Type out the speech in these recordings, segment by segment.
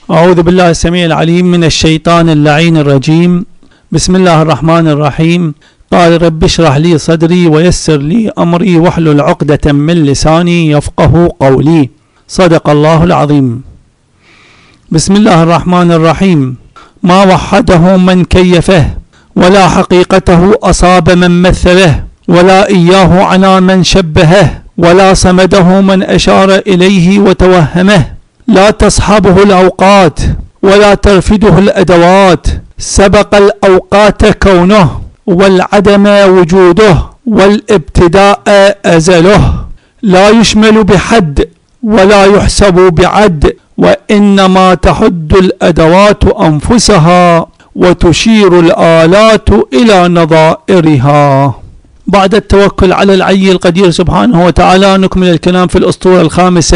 أعوذ بالله السميع العليم من الشيطان اللعين الرجيم. بسم الله الرحمن الرحيم. قال رب اشرح لي صدري ويسر لي أمري واحلل عقدة من لساني يفقه قولي. صدق الله العظيم. بسم الله الرحمن الرحيم. ما وحده من كيفه، ولا حقيقته أصاب من مثله، ولا إياه على من شبهه، ولا صمده من أشار إليه وتوهمه. لا تصحبه الأوقات ولا ترفده الأدوات، سبق الأوقات كونه والعدم وجوده والابتداء أزله. لا يشمل بحد ولا يحسب بعد، وإنما تحد الأدوات أنفسها وتشير الآلات إلى نظائرها. بعد التوكل على العلي القدير سبحانه وتعالى نكمل الكلام في الأسطورة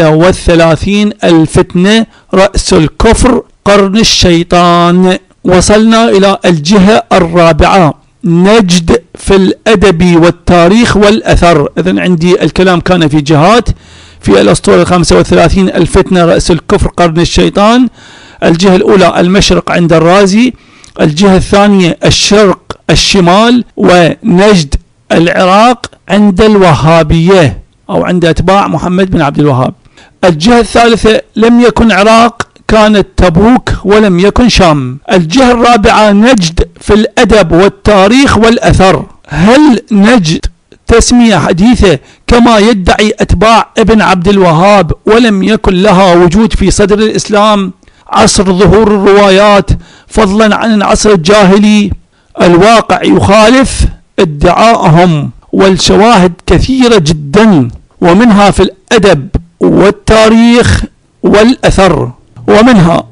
35 الفتنة رأس الكفر قرن الشيطان. وصلنا إلى الجهة الرابعة، نجد في الأدب والتاريخ والأثر. إذن عندي الكلام كان في جهات، في الأسطورة 35 الفتنة رأس الكفر قرن الشيطان. الجهة الأولى المشرق عند الرازي، الجهة الثانية الشرق الشمال ونجد العراق عند الوهابية أو عند أتباع محمد بن عبد الوهاب. الجهة الثالثة لم يكن عراق، كانت تبوك ولم يكن شام. الجهة الرابعة نجد في الأدب والتاريخ والأثر. هل نجد تسمية حديثة كما يدعي أتباع ابن عبد الوهاب ولم يكن لها وجود في صدر الإسلام عصر ظهور الروايات فضلا عن العصر الجاهلي؟ الواقع يخالف ادعاءهم، والشواهد كثيرة جدا، ومنها في الأدب والتاريخ والأثر. ومنها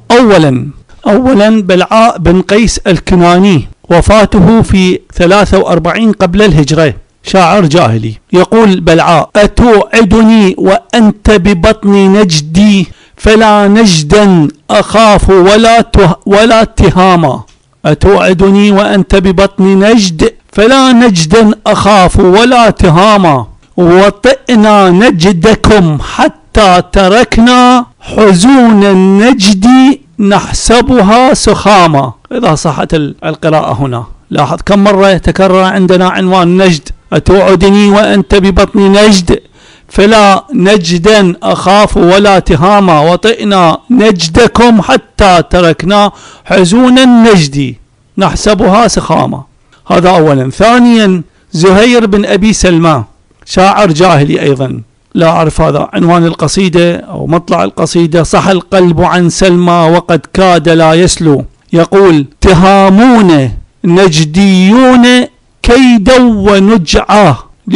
أولا بلعاء بن قيس الكناني، وفاته في 43 قبل الهجرة، شاعر جاهلي. يقول بلعاء: أتوعدني وأنت ببطن نجدي، فلا نجدا أخاف ولا اتهاما. أتوعدني وأنت ببطن نجد، فلا نجدا أخاف ولا اتهاما. وطئنا نجدكم حتى تركنا حزون النجد نحسبها سخاما. إذا صحت القراءة هنا، لاحظ كم مرة تكرر عندنا عنوان نجد. أتوعدني وأنت ببطن نجد، فلا نجدا أخاف ولا تهاما. وطئنا نجدكم حتى تركنا حزون النجد نحسبها سخاما. هذا أولا. ثانيا زهير بن أبي سلمى، شاعر جاهلي أيضا، لا أعرف هذا عنوان القصيدة أو مطلع القصيدة: صح القلب عن سلمى وقد كاد لا يسلو. يقول: تهامون نجديون كيدا ونجعا،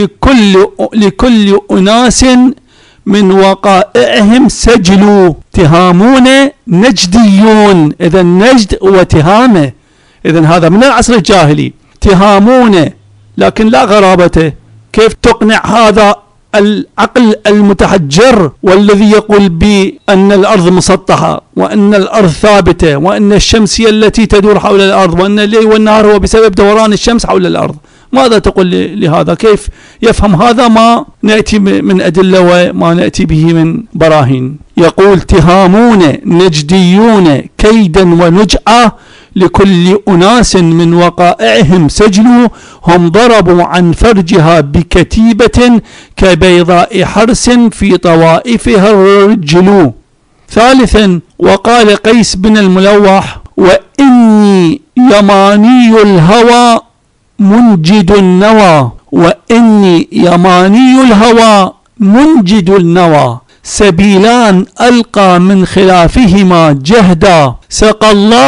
لكل أناس من وقائعهم سجلوا. تهامون نجديون، إذا نجد وتهامه، إذا هذا من العصر الجاهلي. تهامون، لكن لا غرابته. كيف تقنع هذا العقل المتحجر والذي يقول بأن الأرض مسطحة وأن الأرض ثابتة وأن الشمس هي التي تدور حول الأرض وأن الليل والنهار هو بسبب دوران الشمس حول الأرض؟ ماذا تقول لهذا؟ كيف يفهم هذا ما نأتي من أدلة وما نأتي به من براهين؟ يقول: تهامون نجديون كيدا ونجعا، لكل أناس من وقائعهم سجلوا، هم ضربوا عن فرجها بكتيبة كبيضاء حرس في طوائفها الرجل. ثالثا وقال قيس بن الملوح: وإني يماني الهوى منجد النوى، وإني يماني الهوى منجد النوى، سبيلان ألقى من خلافهما جهدا، سقى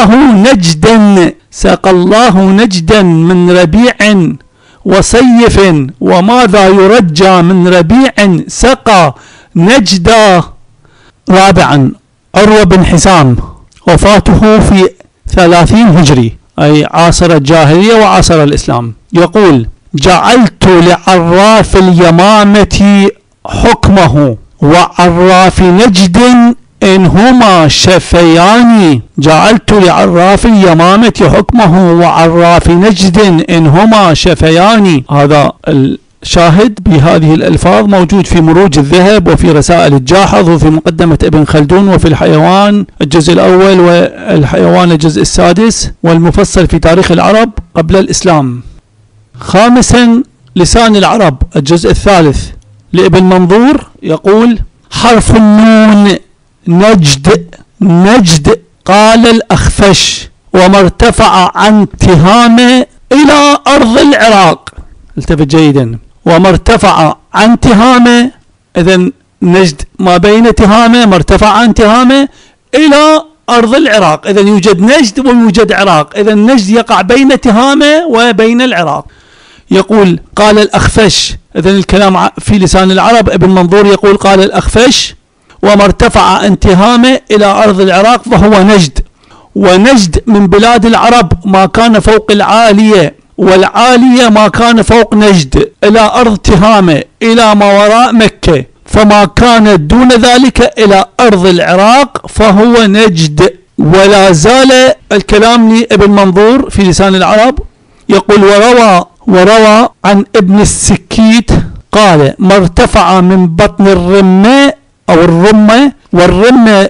الله نجدا من ربيع وصيف، وماذا يرجى من ربيع سقى نجدا. رابعا عروة بن حسام، وفاته في 30 هجري، أي عاصر الجاهلية وعاصر الإسلام. يقول: جعلت لعراف اليمامة حكمه وعراف نجد إن هما شفيان. جعلت لعراف اليمامة حكمه وعراف نجد إن هما شفيان. هذا شاهد بهذه الألفاظ موجود في مروج الذهب وفي رسائل الجاحظ وفي مقدمة ابن خلدون وفي الحيوان الجزء الأول والحيوان الجزء السادس والمفصل في تاريخ العرب قبل الإسلام. خامسا لسان العرب الجزء الثالث لابن منظور يقول: حرف النون نجد. نجد قال الأخفش وما ارتفع عن تهامة إلى أرض العراق. التفت جيدا، وما ارتفع عن تهامة، إذن نجد ما بين تهامة ما ارتفع عن تهامة إلى أرض العراق، إذن يوجد نجد ويوجد عراق، إذن نجد يقع بين تهامة وبين العراق. يقول قال الأخفش، إذن الكلام في لسان العرب. ابن منظور يقول قال الأخفش وما ارتفع عن تهامة إلى أرض العراق فهو نجد. ونجد من بلاد العرب ما كان فوق العالية، والعالية ما كان فوق نجد، إلى أرض تهامة إلى ما وراء مكة، فما كان دون ذلك إلى أرض العراق فهو نجد. ولا زال الكلام لابن منظور في لسان العرب. يقول وروى عن ابن السكيت قال: ما من بطن الرمة أو الرمة، والرمة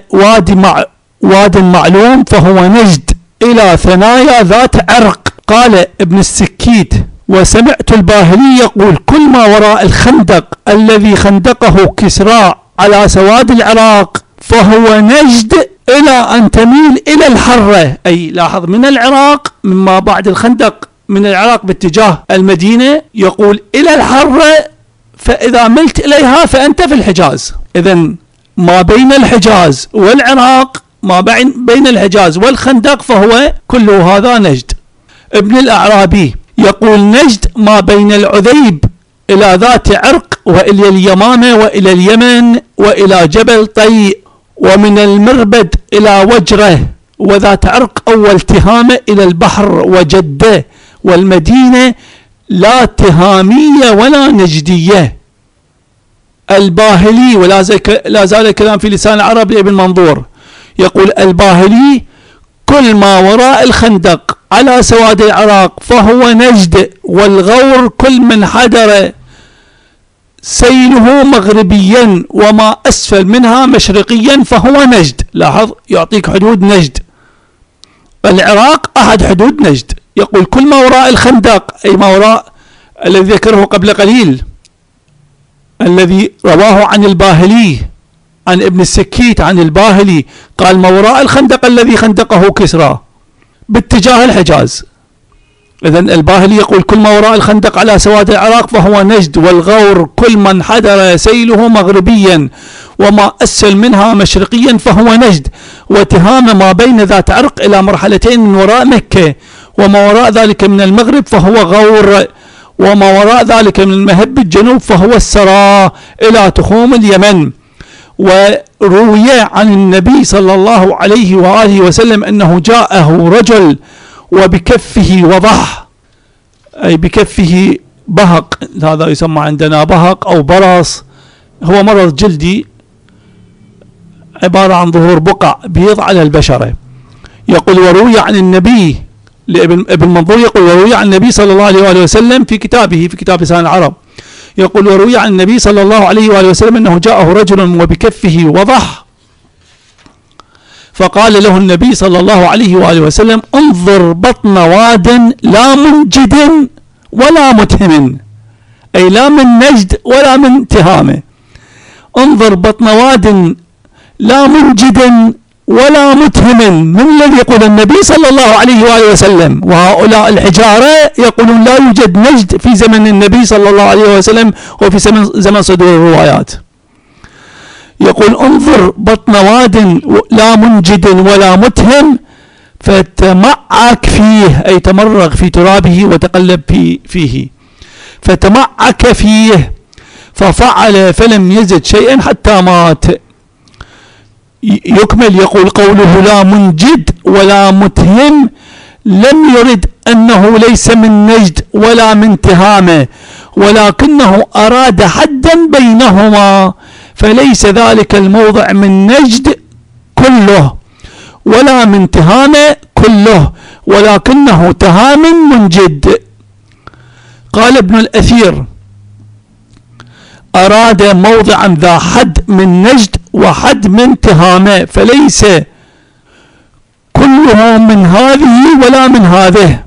واد معلوم فهو نجد، إلى ثنايا ذات عرق. قال ابن السكيت: وسمعت الباهلي يقول: كل ما وراء الخندق الذي خندقه كسرى على سواد العراق فهو نجد، إلى أن تميل إلى الحرة. أي لاحظ من العراق، مما بعد الخندق من العراق باتجاه المدينة، يقول إلى الحرة، فإذا ملت إليها فأنت في الحجاز. إذن ما بين الحجاز والعراق، ما بين الحجاز والخندق، فهو كل هذا نجد. ابن الأعرابي يقول: نجد ما بين العذيب إلى ذات عرق، وإلى اليمامة وإلى اليمن وإلى جبل طي، ومن المربد إلى وجره وذات عرق أول تهامة إلى البحر وجدة، والمدينة لا تهامية ولا نجدية. الباهلي، ولا زال الكلام في لسان العرب لابن منظور، يقول الباهلي: كل ما وراء الخندق على سواد العراق فهو نجد، والغور كل من حدر سيله مغربيا وما أسفل منها مشرقيا فهو نجد. لاحظ يعطيك حدود نجد. العراق أحد حدود نجد. يقول كل ما وراء الخندق، أي ما وراء الذي ذكره قبل قليل، الذي رواه عن الباهلي عن ابن السكيت عن الباهلي، قال: ما وراء الخندق الذي خندقه كسرى باتجاه الحجاز. إذن الباهلي يقول: كل ما وراء الخندق على سواد العراق فهو نجد، والغور كل من حدر سيله مغربيا وما أسفل منها مشرقيا فهو نجد، وتهام ما بين ذات عرق إلى مرحلتين من وراء مكة، وما وراء ذلك من المغرب فهو غور، وما وراء ذلك من المهب الجنوب فهو السراء إلى تخوم اليمن. وروي عن النبي صلى الله عليه وآله وسلم أنه جاءه رجل وبكفه وضح، أي بكفه بهق، هذا يسمى عندنا بهق أو برص، هو مرض جلدي عبارة عن ظهور بقع بيض على البشرة. يقول وروي عن النبي، ابن منظور يقول وروي عن النبي صلى الله عليه وآله وسلم في كتابه، في كتاب لسان العرب، يقول وروي عن النبي صلى الله عليه وآله وسلم أنه جاءه رجل وبكفه وضح، فقال له النبي صلى الله عليه وآله وسلم: انظر بطن واد لا منجد ولا متهم، أي لا من نجد ولا من تهامة. انظر بطن واد لا منجد ولا متهم، من الذي يقول النبي صلى الله عليه وآله وسلم، وهؤلاء الحجارة يقولون لا يوجد نجد في زمن النبي صلى الله عليه وسلم وفي زمن صدور الروايات. يقول انظر بطن واد لا منجد ولا متهم فتمعك فيه، أي تمرغ في ترابه وتقلب فيه، فتمعك فيه ففعل فلم يزد شيئا حتى مات. يكمل يقول قوله لا منجد ولا متهم لم يرد أنه ليس من نجد ولا من تهامة، ولكنه أراد حدا بينهما، فليس ذلك الموضع من نجد كله ولا من تهامة كله، ولكنه تهام منجد. قال ابن الأثير أراد موضعا ذا حد من نجد وحد من تهامة، فليس كله من هذه ولا من هذه.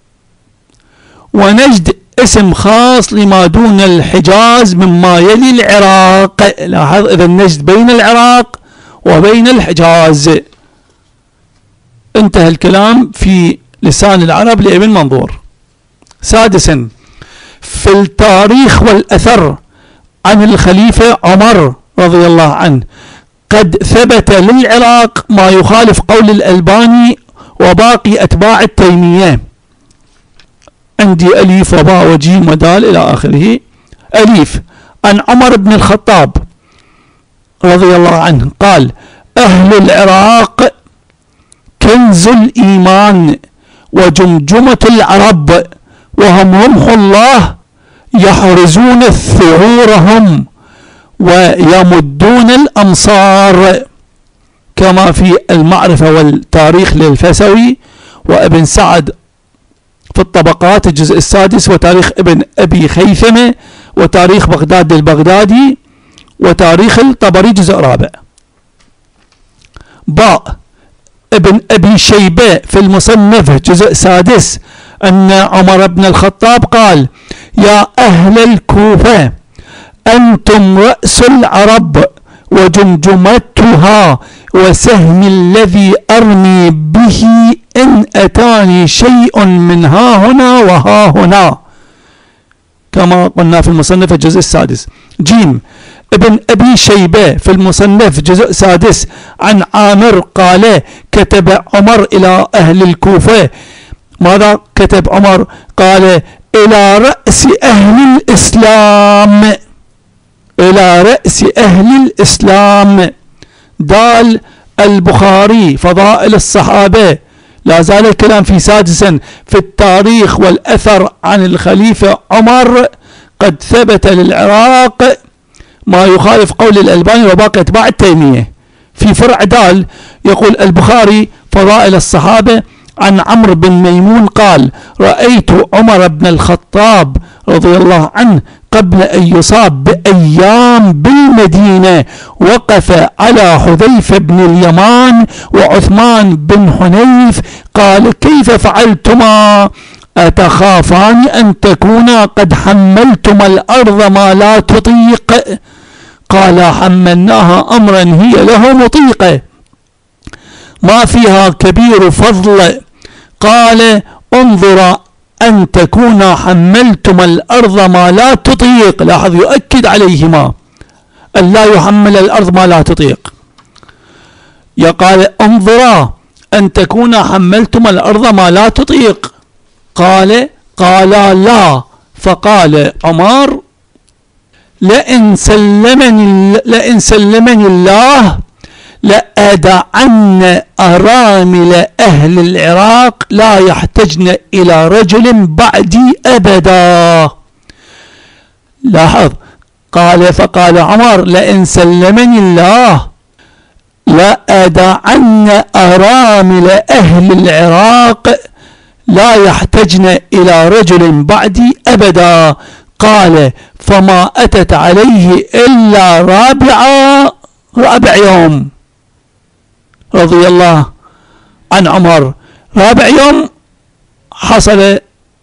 ونجد اسم خاص لما دون الحجاز مما يلي العراق. لاحظ إذا نجد بين العراق وبين الحجاز. انتهى الكلام في لسان العرب لابن منظور. سادسا، في التاريخ والأثر عن الخليفة عمر رضي الله عنه قد ثبت للعراق ما يخالف قول الألباني وباقي أتباع التيمية. عندي أليف وباء وجيم ودال إلى آخره. أليف: عن عمر بن الخطاب رضي الله عنه قال: أهل العراق كنز الإيمان وجمجمة العرب، وهم رمح الله يحرزون ثغورهم ويمدون الأمصار، كما في المعرفة والتاريخ للفسوي وابن سعد في الطبقات الجزء السادس، وتاريخ ابن أبي خيثمة، وتاريخ بغداد البغدادي، وتاريخ الطبري جزء رابع. باء: ابن أبي شيبة في المصنف جزء سادس أن عمر بن الخطاب قال: يا أهل الكوفة أنتم رأس العرب وجمجمتها وسهم الذي أرمي به إن أتاني شيء من ها هنا وها هنا، كما قلنا في المصنف الجزء السادس. جيم: ابن أبي شيبة في المصنف جزء سادس عن عامر قال: كتب عمر إلى أهل الكوفة. ماذا كتب عمر؟ قال: إلى رأس أهل الإسلام، إلى رأس أهل الإسلام. دال البخاري فضائل الصحابة. لا زال الكلام في سادسا: في التاريخ والأثر عن الخليفة عمر قد ثبت للعراق ما يخالف قول الألباني وباقي أتباع التيمية. في فرع دال يقول البخاري فضائل الصحابة عن عمرو بن ميمون قال: رأيت عمر بن الخطاب رضي الله عنه قبل أن يصاب بأيام بالمدينة وقف على حذيفة بن اليمان وعثمان بن حنيف قال: كيف فعلتما؟ أتخافان أن تكونا قد حملتما الأرض ما لا تطيق؟ قال: حملناها أمرا هي له مطيقة ما فيها كبير فضل. قال: انظر أن تكون حملتم الأرض ما لا تطيق. لاحظ يؤكد عليهما أن لا يحمل الأرض ما لا تطيق. يقال: انظرا أن تكون حملتم الأرض ما لا تطيق. قال لا. فقال عمر: لئن سلمني الله لأدعن أرامل أهل العراق لا يحتجن إلى رجل بعدي أبدا. لاحظ فقال عمر: لئن سلمني الله لأدعن أرامل أهل العراق لا يحتجن إلى رجل بعدي أبدا. قال: فما أتت عليه إلا رابع يوم رضي الله عن عمر. رابع يوم حصل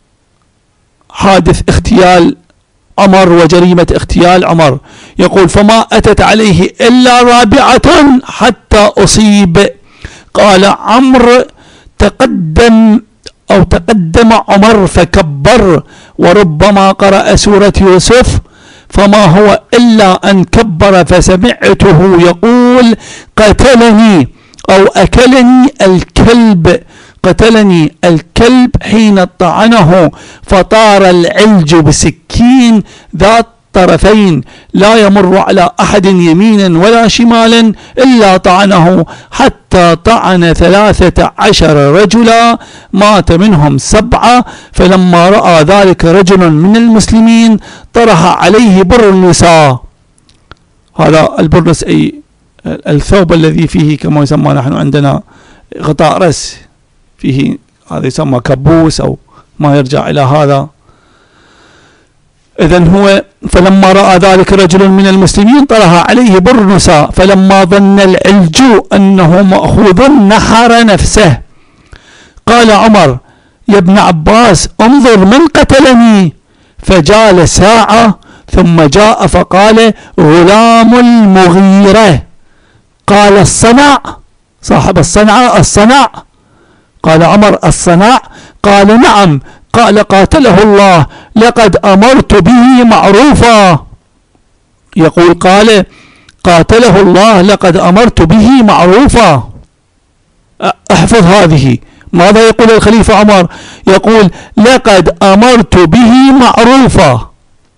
حادث اغتيال عمر وجريمة اغتيال عمر. يقول: فما أتت عليه إلا رابعة حتى أصيب. قال عمرو: تقدم عمر فكبر، وربما قرأ سورة يوسف، فما هو إلا أن كبر فسمعته يقول: قتلني أو أكلني الكلب. قتلني الكلب حين طعنه، فطار العلج بسكين ذات طرفين لا يمر على أحد يمينا ولا شمالا إلا طعنه، حتى طعن 13 رجلا مات منهم 7. فلما رأى ذلك رجل من المسلمين طرح عليه بر النساء. هذا البرنس أي الثوب الذي فيه كما يسمى نحن عندنا غطاء رأس، فيه هذا يسمى كبوس أو ما يرجع إلى هذا. إذن هو فلما رأى ذلك رجل من المسلمين طرح عليه برنسا، فلما ظن العلج أنه مأخوذ نحر نفسه. قال عمر: يا ابن عباس انظر من قتلني. فجال ساعة ثم جاء فقال: غلام المغيرة. قال: الصنع، صاحب الصنع. قال عمر: الصنع؟ قال: نعم. قال: قاتله الله، لقد أمرت به معروفا. يقول قال: قاتله الله لقد أمرت به معروفا. احفظ هذه. ماذا يقول الخليفة عمر؟ يقول: لقد أمرت به معروفا،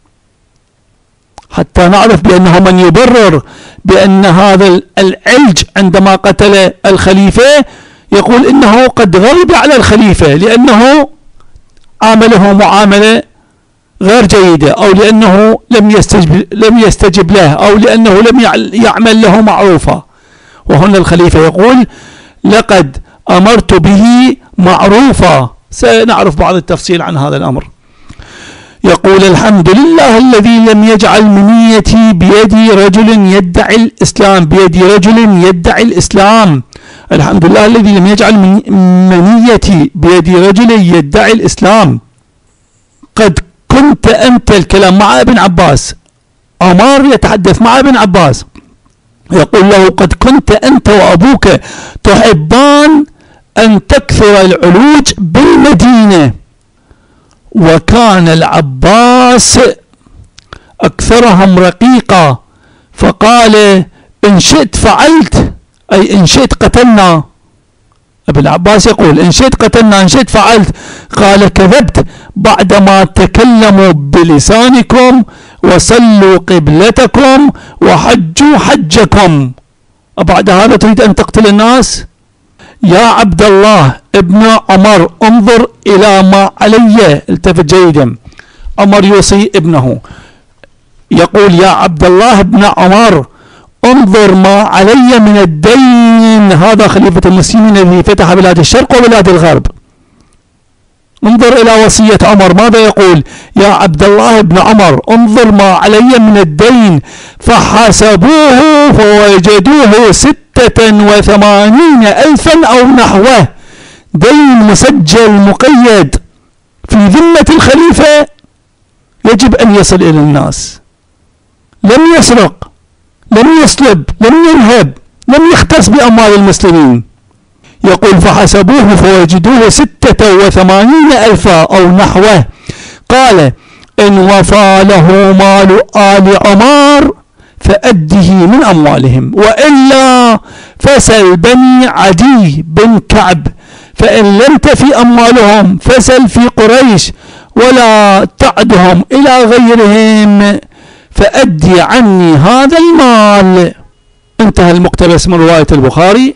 حتى نعرف بأنه من يبرر بأن هذا العلج عندما قتل الخليفة يقول إنه قد غضب على الخليفة لأنه عامله معاملة غير جيدة، أو لأنه لم يستجب له، أو لأنه لم يعمل له معروفا. وهنا الخليفة يقول: لقد أمرت به معروفا. سنعرف بعض التفصيل عن هذا الأمر. يقول: الحمد لله الذي لم يجعل منيتي بيد رجل يدعي الإسلام. بيد رجل يدعي الإسلام. الحمد لله الذي لم يجعل منيتي بيد رجل يدعي الإسلام. قد كنت أنت، الكلام مع ابن عباس، عمر يتحدث مع ابن عباس، يقول له: قد كنت أنت وأبوك تحبان أن تكثر العلوج بالمدينة، وكان العباس أكثرهم رقيقا، فقال: إن شئت فعلت، أي إن شئت قتلنا. ابن عباس يقول: إن شئت قتلنا، إن شئت فعلت. قال: كذبت بعدما تكلموا بلسانكم وصلوا قبلتكم وحجوا حجكم، وبعد هذا تريد أن تقتل الناس؟ يا عبد الله ابن عمر انظر إلى ما علي. التفت جيدا. عمر يوصي ابنه، يقول: يا عبد الله ابن عمر انظر ما علي من الدين. هذا خليفة المسلمين الذي فتح بلاد الشرق وبلاد الغرب. انظر إلى وصية عمر، ماذا يقول؟ يا عبد الله ابن عمر انظر ما علي من الدين. فحسبوه فوجدوه 86,000 أو نحوه، دين مسجل مقيد في ذمة الخليفة يجب أن يصل إلى الناس. لم يسرق، لم يسلب، لم ينهب، لم يختص بأموال المسلمين. يقول: فحسبوه فوجدوه 86,000 أو نحوه. قال: إن وفى له مال آل عمر فأده من أموالهم، وإلا فسل بني عدي بن كعب، فإن لم تفي أموالهم فسل في قريش، ولا تعدهم إلى غيرهم، فأدي عني هذا المال. انتهى المقتبس من رواية البخاري.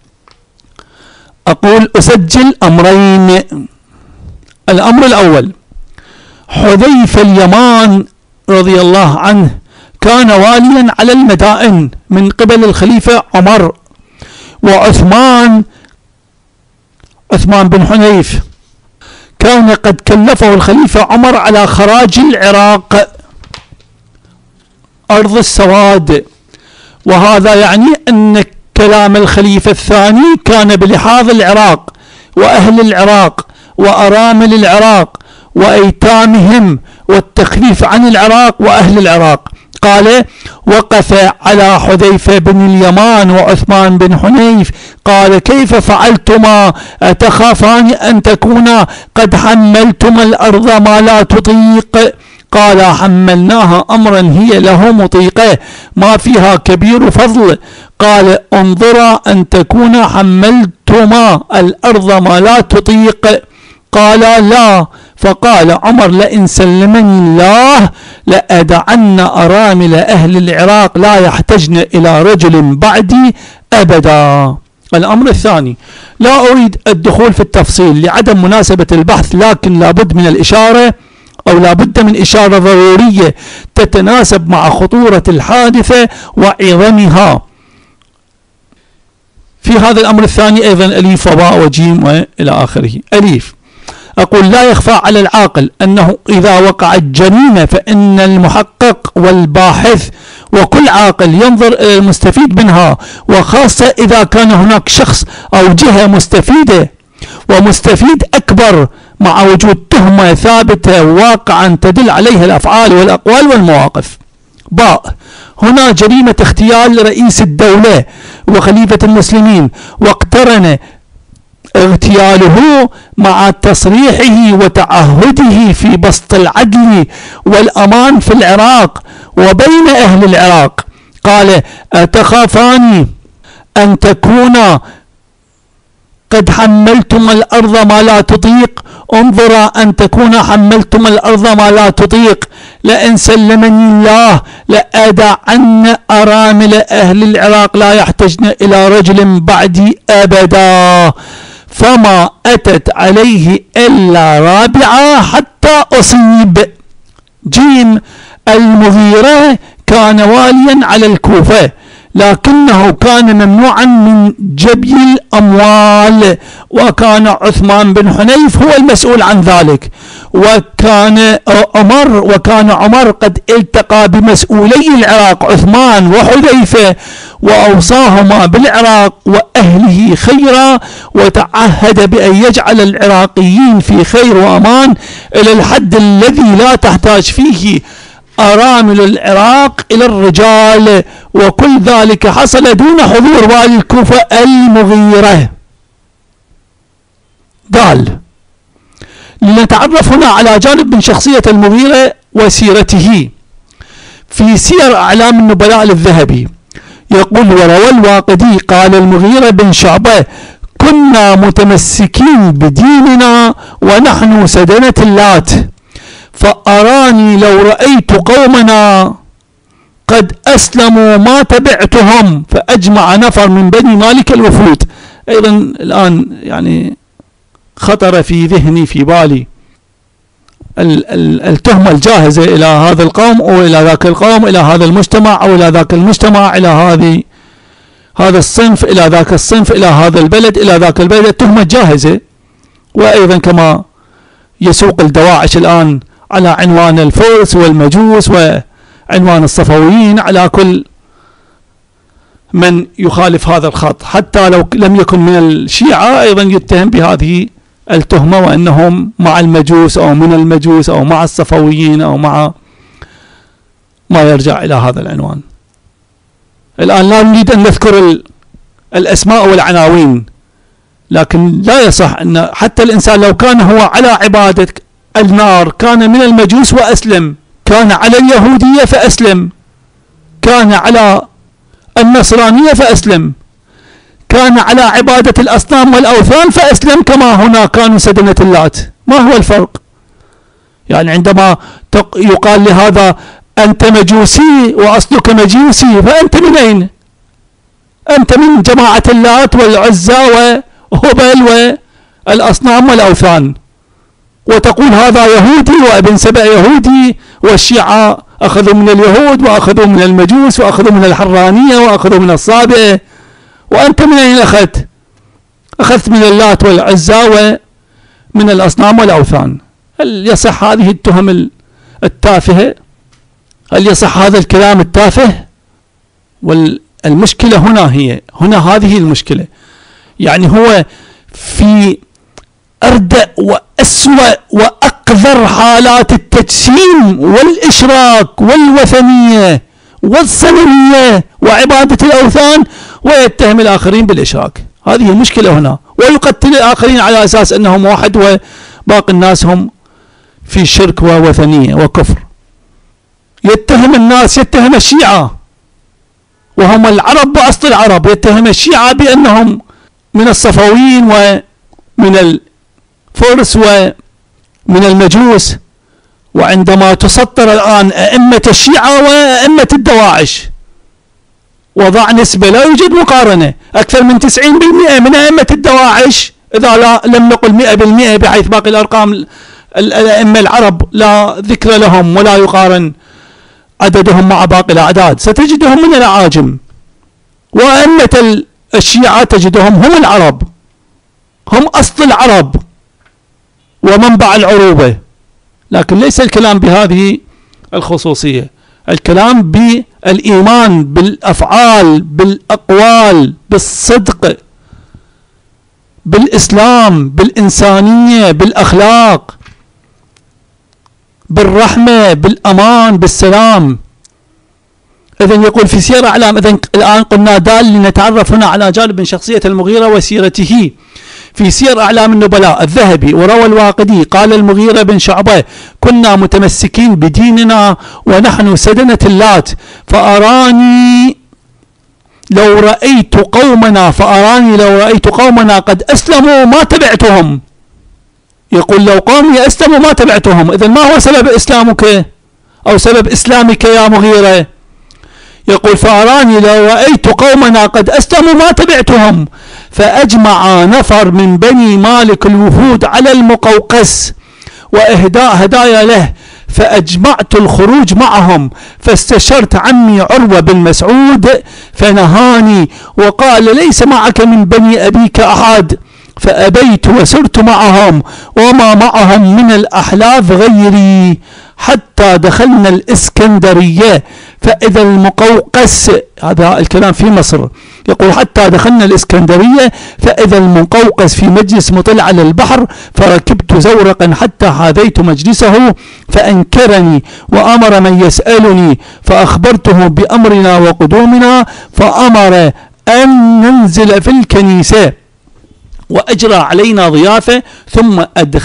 أقول: أسجل أمرين. الأمر الأول: حذيفة اليمان رضي الله عنه كان واليا على المدائن من قبل الخليفة عمر، وعثمان بن حنيف كان قد كلفه الخليفة عمر على خراج العراق، أرض السواد. وهذا يعني أن كلام الخليفة الثاني كان بلحاظ العراق وأهل العراق وأرامل العراق وأيتامهم، والتخفيف عن العراق وأهل العراق. قال: وقف على حذيفة بن اليمان وعثمان بن حنيف، قال: كيف فعلتما؟ أتخافان أن تكونا قد حملتما الأرض ما لا تطيق؟ قال: حملناها أمرا هي له مطيقة، ما فيها كبير فضل. قال: انظرا أن تكون حملتما الأرض ما لا تطيق. قال: لا. فقال عمر: لئن سلمني الله لأدعن أرامل أهل العراق لا يحتجن إلى رجل بعدي أبدا. الأمر الثاني: لا أريد الدخول في التفصيل لعدم مناسبة البحث، لكن لابد من الإشارة، أو لابد من إشارة ضرورية تتناسب مع خطورة الحادثة وعظمها. في هذا الأمر الثاني أيضا أليف وباء وجيم وإلى آخره. أليف: أقول لا يخفى على العاقل أنه إذا وقعت جريمة فإن المحقق والباحث وكل عاقل ينظر إلى المستفيد منها، وخاصة إذا كان هناك شخص أو جهة مستفيدة ومستفيد أكبر مع وجود تهمة ثابتة واقعا تدل عليها الأفعال والأقوال والمواقف. باء، هنا جريمة اغتيال رئيس الدولة وخليفة المسلمين، واقترن اغتياله مع تصريحه وتعهده في بسط العدل والأمان في العراق وبين أهل العراق. قال: أتخافان أن تكون قد حملتم الأرض ما لا تطيق؟ انظرا أن تكون حملتم الأرض ما لا تطيق، لئن سلمني الله لأدعن أرامل أهل العراق لا يحتجن إلى رجل بعدي أبدا، فما أتت عليه إلا رابعة حتى أصيب. جيم، المغيرة كان واليا على الكوفة، لكنه كان ممنوعا من جبي الأموال، وكان عثمان بن حنيف هو المسؤول عن ذلك، وكان عمر قد التقى بمسؤولي العراق عثمان وحذيفة وأوصاهما بالعراق وأهله خيرا، وتعهد بأن يجعل العراقيين في خير وأمان إلى الحد الذي لا تحتاج فيه أرامل العراق إلى الرجال، وكل ذلك حصل دون حضور والي الكوفة المغيرة. دال، لنتعرف هنا على جانب من شخصية المغيرة وسيرته. في سير أعلام النبلاء للذهبي يقول: وروى الواقدي قال المغيرة بن شعبة: كنا متمسكين بديننا ونحن سدنة اللات، فأراني لو رأيت قومنا قد أسلموا ما تبعتهم، فأجمع نفر من بني مالك الوفود. أيضا الآن يعني خطر في ذهني في بالي التهمة الجاهزة إلى هذا القوم أو إلى ذاك القوم، إلى هذا المجتمع أو إلى ذاك المجتمع، إلى هذا الصنف إلى ذاك الصنف، إلى هذا البلد إلى ذاك البلد، التهمة جاهزة. وأيضا كما يسوق الدواعش الآن على عنوان الفرس والمجوس وعنوان الصفويين على كل من يخالف هذا الخط، حتى لو لم يكن من الشيعة أيضا يتهم بهذه التهمة، وأنهم مع المجوس أو من المجوس أو مع الصفويين أو مع ما يرجع إلى هذا العنوان. الآن لا نريد أن نذكر الأسماء والعناوين، لكن لا يصح أن حتى الإنسان لو كان هو على عبادة النار، كان من المجوس وأسلم، كان على اليهودية فأسلم، كان على النصرانية فأسلم، كان على عبادة الأصنام والأوثان فأسلم، كما هنا كانوا سدنة اللات. ما هو الفرق؟ يعني عندما يقال لهذا أنت مجوسي وأصلك مجوسي، فأنت من أين؟ أنت من جماعة اللات والعزى وهبل والأصنام والأوثان، وتقول هذا يهودي وابن سبع يهودي، والشيعة أخذوا من اليهود وأخذوا من المجوس وأخذوا من الحرانية وأخذوا من الصابئة، وأنت من أين أخذت؟ أخذت من اللات والعزى ومن الأصنام والأوثان. هل يصح هذه التهم التافهة؟ هل يصح هذا الكلام التافه؟ والمشكلة هنا هذه المشكلة. يعني هو في أردأ وأسوأ وأقذر حالات التجسيم والإشراك والوثنية والصنمية وعبادة الأوثان، ويتهم الآخرين بالإشراك. هذه المشكلة هنا، ويقتل الآخرين على أساس أنهم واحد وباقي الناس هم في شرك ووثنية وكفر. يتهم الناس، يتهم الشيعة وهم العرب وأصل العرب، يتهم الشيعة بأنهم من الصفويين ومن الفرس ومن المجوس، وعندما تسطر الآن أئمة الشيعة وأئمة الدواعش وضع نسبة لا يوجد مقارنة، أكثر من 90% من أئمة الدواعش، إذا لم نقل 100%، بحيث باقي الأرقام الأئمة العرب لا ذكر لهم ولا يقارن عددهم مع باقي الأعداد، ستجدهم من الأعاجم. وأئمة الشيعة تجدهم هم العرب، هم أصل العرب، ومنبع العروبة، لكن ليس الكلام بهذه الخصوصية، الكلام بالإيمان بالأفعال، بالأقوال، بالصدق، بالإسلام، بالإنسانية، بالأخلاق، بالرحمة، بالأمان، بالسلام. إذن يقول في سير أعلام، إذن الآن قلنا دال لنتعرف هنا على جانب من شخصية المغيرة وسيرته. في سير أعلام النبلاء الذهبي وروى الواقدي قال المغيرة بن شعبة: كنا متمسكين بديننا ونحن سدنة اللات، فأراني لو رأيت قومنا قد أسلموا ما تبعتهم. يقول لو قومي أسلموا ما تبعتهم. إذن ما هو سبب إسلامك أو سبب إسلامك يا مغيرة؟ يقول: فأراني لو رأيت قومنا قد أسلموا ما تبعتهم. فأجمع نفر من بني مالك الوفود على المقوقس وإهداء هدايا له، فأجمعت الخروج معهم، فاستشرت عمي عروة بن مسعود فنهاني وقال: ليس معك من بني أبيك أحد، فأبيت وسرت معهم وما معهم من الأحلاف غيري، حتى دخلنا الإسكندرية فإذا المقوقس، هذا الكلام في مصر، يقول: حتى دخلنا الإسكندرية فإذا المقوقس في مجلس مطل على البحر، فركبت زورقا حتى حاذيت مجلسه فأنكرني وأمر من يسألني، فأخبرته بأمرنا وقدومنا، فأمر أن ننزل في الكنيسة وأجرى علينا ضيافة، ثم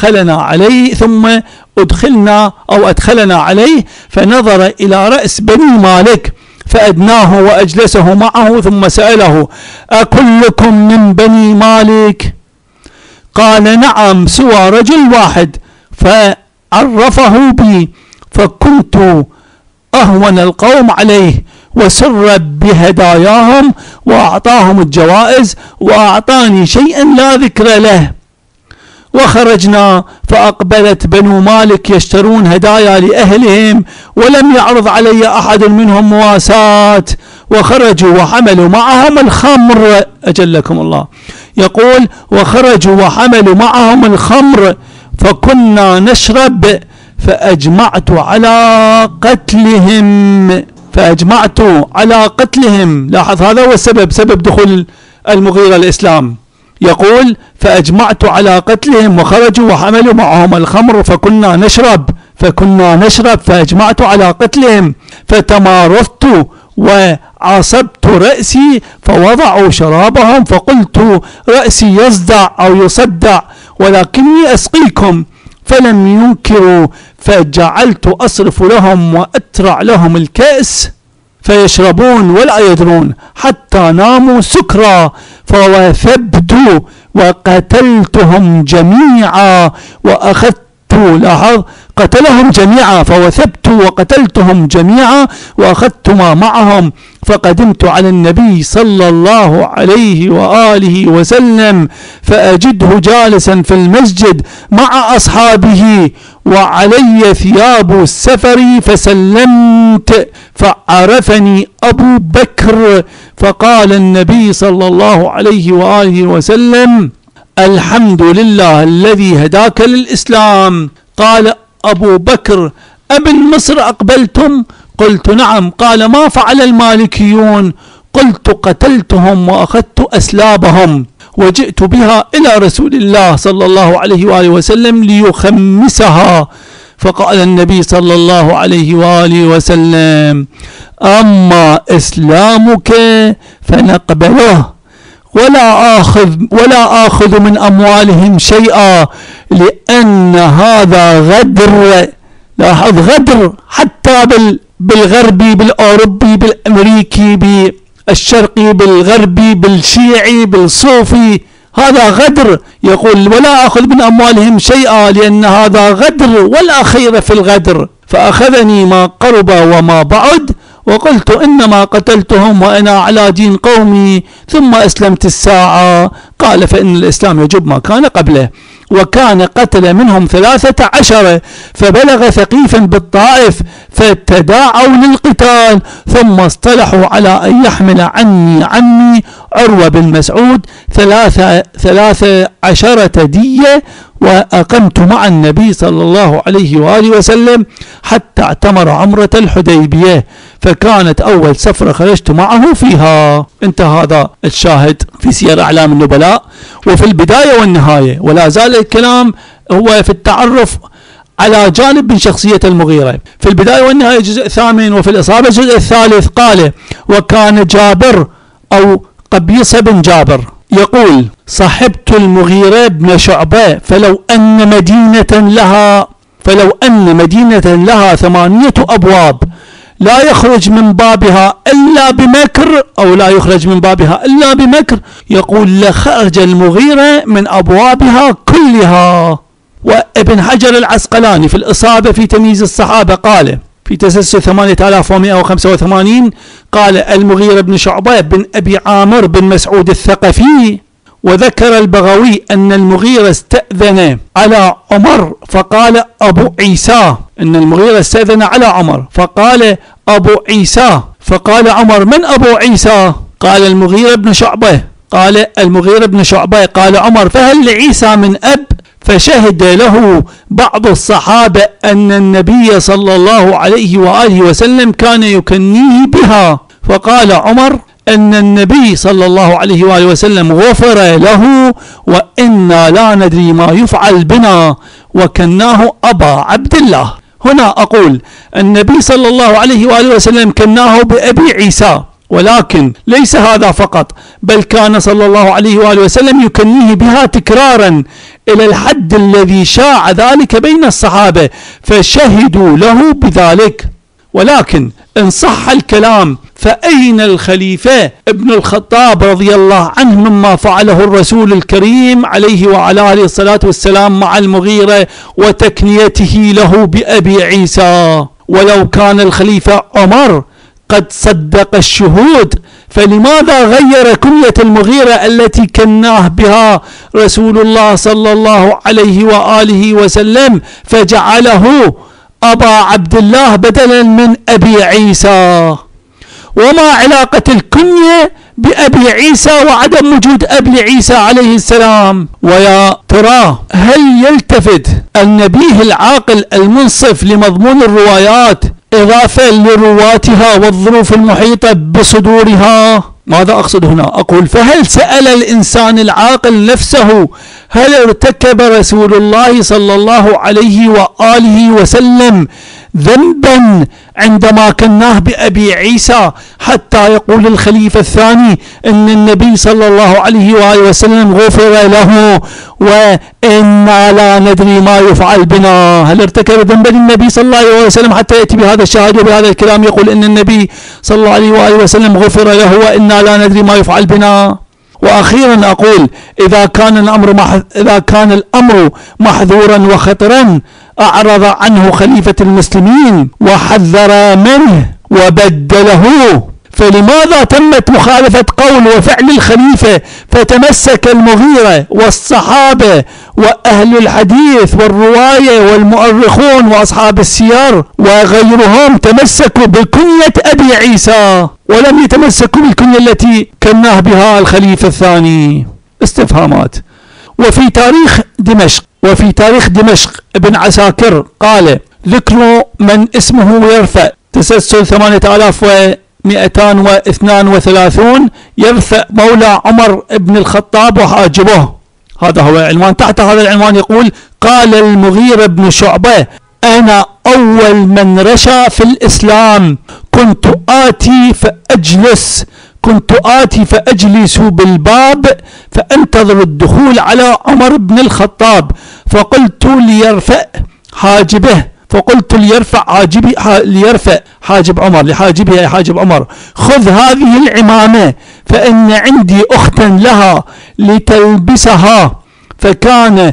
أدخلنا عليه، فنظر إلى رأس بني مالك فأدناه وأجلسه معه، ثم سأله: أكلكم من بني مالك؟ قال: نعم، سوى رجل واحد. فعرفه بي، فكنت أهون القوم عليه، وسر بهداياهم وأعطاهم الجوائز، وأعطاني شيئا لا ذكر له. وخرجنا فأقبلت بنو مالك يشترون هدايا لأهلهم، ولم يعرض علي أحد منهم مواساة، وخرجوا وحملوا معهم الخمر. أجلكم الله. يقول: وخرجوا وحملوا معهم الخمر، فكنا نشرب، فأجمعت على قتلهم. لاحظ، هذا هو السبب، سبب دخول المغيرة الإسلام. يقول: فأجمعت على قتلهم، وخرجوا وحملوا معهم الخمر، فكنا نشرب فأجمعت على قتلهم، فتمارضت وعصبت رأسي، فوضعوا شرابهم، فقلت: رأسي يصدع أو يصدع، ولكني أسقيكم، فلم ينكروا، فجعلت أصرف لهم وأترع لهم الكأس فيشربون ولا يدرون، حتى ناموا سكرا، فوثبت وقتلتهم جميعا وأخذت، لاحظ، قتلهم جميعا، فوثبت وقتلتهم جميعا وأخذت ما معهم، فقدمت على النبي صلى الله عليه وآله وسلم، فأجده جالسا في المسجد مع أصحابه، وعلي ثياب السفر، فسلمت، فعرفني أبو بكر، فقال النبي صلى الله عليه وآله وسلم: الحمد لله الذي هداك للإسلام. قال أبو بكر: أبن مصر أقبلتم؟ قلت: نعم. قال: ما فعل المالكيون؟ قلت: قتلتهم وأخذت أسلابهم، وجئت بها إلى رسول الله صلى الله عليه وآله وسلم ليخمسها. فقال النبي صلى الله عليه وآله وسلم: أما إسلامك فنقبله، ولا آخذ من أموالهم شيئا، لأن هذا غدر. لاحظ، غدر حتى بالغربي، بالأوروبي، بالأمريكي، بالشرقي، بالغربي، بالشيعي، بالصوفي، هذا غدر. يقول: ولا أخذ من أموالهم شيئا، لأن هذا غدر، ولا خير في الغدر. فأخذني ما قرب وما بعد، وقلت: إنما قتلتهم وأنا على دين قومي، ثم أسلمت الساعة. قال: فإن الإسلام يجب ما كان قبله. وكان قتل منهم 13، فبلغ ثقيفا بالطائف، فتداعوا للقتال، ثم اصطلحوا على أن يحمل عني عمي عروة بن مسعود 13 دية، وأقمت مع النبي صلى الله عليه وآله وسلم حتى اعتمر عمرة الحديبية، فكانت أول سفرة خرجت معه فيها. انتهى هذا الشاهد في سير أعلام النبلاء وفي البداية والنهاية. ولا زال الكلام هو في التعرف على جانب من شخصية المغيرة. في البداية والنهاية الجزء الثامن، وفي الإصابة الجزء الثالث. قال: وكان جابر أو قبيصة بن جابر يقول: صحبت المغيرة بن شعبة فلو أن مدينة لها 8 أبواب لا يخرج من بابها إلا بمكر، أو لا يخرج من بابها إلا بمكر، يقول لخرج المغيرة من أبوابها كلها. وابن حجر العسقلاني في الإصابة في تمييز الصحابة قال في تسلسل 8185 قال: المغيرة بن شعبة بن أبي عامر بن مسعود الثقفي. وذكر البغوي أن المغيرة استأذن على عمر فقال أبو عيسى، أن المغيرة استأذن على عمر فقال أبو عيسى، فقال عمر: من أبو عيسى؟ قال المغيرة بن شعبة. قال المغيرة بن شعبة: قال عمر: فهل لعيسى من أب؟ فشهد له بعض الصحابة أن النبي صلى الله عليه وآله وسلم كان يكنيه بها، فقال عمر: أن النبي صلى الله عليه وآله وسلم غفر له وإنا لا ندري ما يفعل بنا، وكناه أبا عبد الله. هنا أقول النبي صلى الله عليه وآله وسلم كناه بأبي عيسى، ولكن ليس هذا فقط، بل كان صلى الله عليه وآله وسلم يكنيه بها تكرارا إلى الحد الذي شاع ذلك بين الصحابة فشهدوا له بذلك. ولكن إن صح الكلام فأين الخليفة ابن الخطاب رضي الله عنه مما فعله الرسول الكريم عليه وعلى آله الصلاة والسلام مع المغيرة وتكنيته له بأبي عيسى؟ ولو كان الخليفة عمر قد صدق الشهود فلماذا غير كنية المغيرة التي كناه بها رسول الله صلى الله عليه وآله وسلم فجعله أبا عبد الله بدلا من أبي عيسى؟ وما علاقة الكنية بأبي عيسى وعدم وجود أبي عيسى عليه السلام؟ ويا ترى هل يلتفت النبيه العاقل المنصف لمضمون الروايات إضافة لرواتها والظروف المحيطة بصدورها؟ ماذا أقصد هنا؟ أقول: فهل سأل الإنسان العاقل نفسه هل ارتكب رسول الله صلى الله عليه وآله وسلم ذنبا عندما كناه بأبي عيسى حتى يقول الخليفة الثاني أن النبي صلى الله عليه وآله وسلم غفر له وإنا لا ندري ما يفعل بنا؟ هل ارتكب ذنبا النبي صلى الله عليه وسلم حتى يأتي بهذا الشهادة وبهذا الكلام يقول أن النبي صلى الله عليه وآله وسلم غفر له وإنا لا ندري ما يفعل بنا؟ وأخيرا أقول: إذا كان الأمر محذورا وخطرا أعرض عنه خليفة المسلمين وحذر منه وبدله، فلماذا تمت مخالفة قول وفعل الخليفة فتمسك المغيرة والصحابة وأهل الحديث والرواية والمؤرخون وأصحاب السير وغيرهم تمسكوا بكنية أبي عيسى ولم يتمسكوا بالكنية التي كناه بها الخليفة الثاني؟ استفهامات. وفي تاريخ دمشق ابن عساكر قال: ذكر من اسمه يرفع تسلسل 8232 يرفع مولى عمر بن الخطاب وحاجبه. هذا هو العنوان. تحت هذا العنوان يقول: قال المغيرة بن شعبة: أنا أول من رشى في الإسلام، كنت آتي فأجلس بالباب فأنتظر الدخول على عمر بن الخطاب، فقلت ليرفع حاجب عمر لحاجبه حاجب عمر: خذ هذه العمامة فإن عندي أختا لها لتلبسها. فكان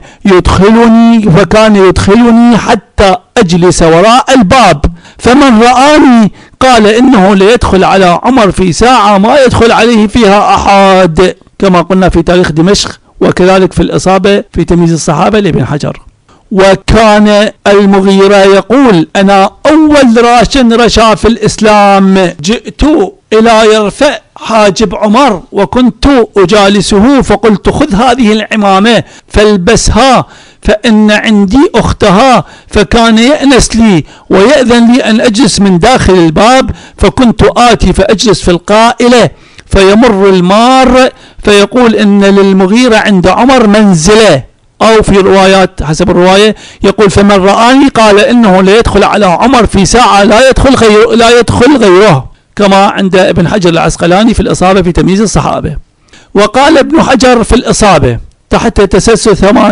يدخلني حتى أجلس وراء الباب، فمن رآني قال إنه ليدخل على عمر في ساعة ما يدخل عليه فيها أحد، كما قلنا في تاريخ دمشق وكذلك في الإصابة في تمييز الصحابة لابن حجر. وكان المغيرة يقول: أنا أول رشا في الإسلام، جئت إلى يرفع حاجب عمر وكنت أجالسه فقلت: خذ هذه العمامة فالبسها، فإن عندي أختها، فكان يأنس لي ويأذن لي أن أجلس من داخل الباب، فكنت آتي فأجلس في القائلة، فيمر المار فيقول إن للمغيرة عند عمر منزلة، أو في روايات حسب الرواية يقول فمن رآني قال إنه لا يدخل على عمر في ساعة لا يدخل غيره، كما عند ابن حجر العسقلاني في الإصابة في تمييز الصحابة. وقال ابن حجر في الإصابة تحت تسلسل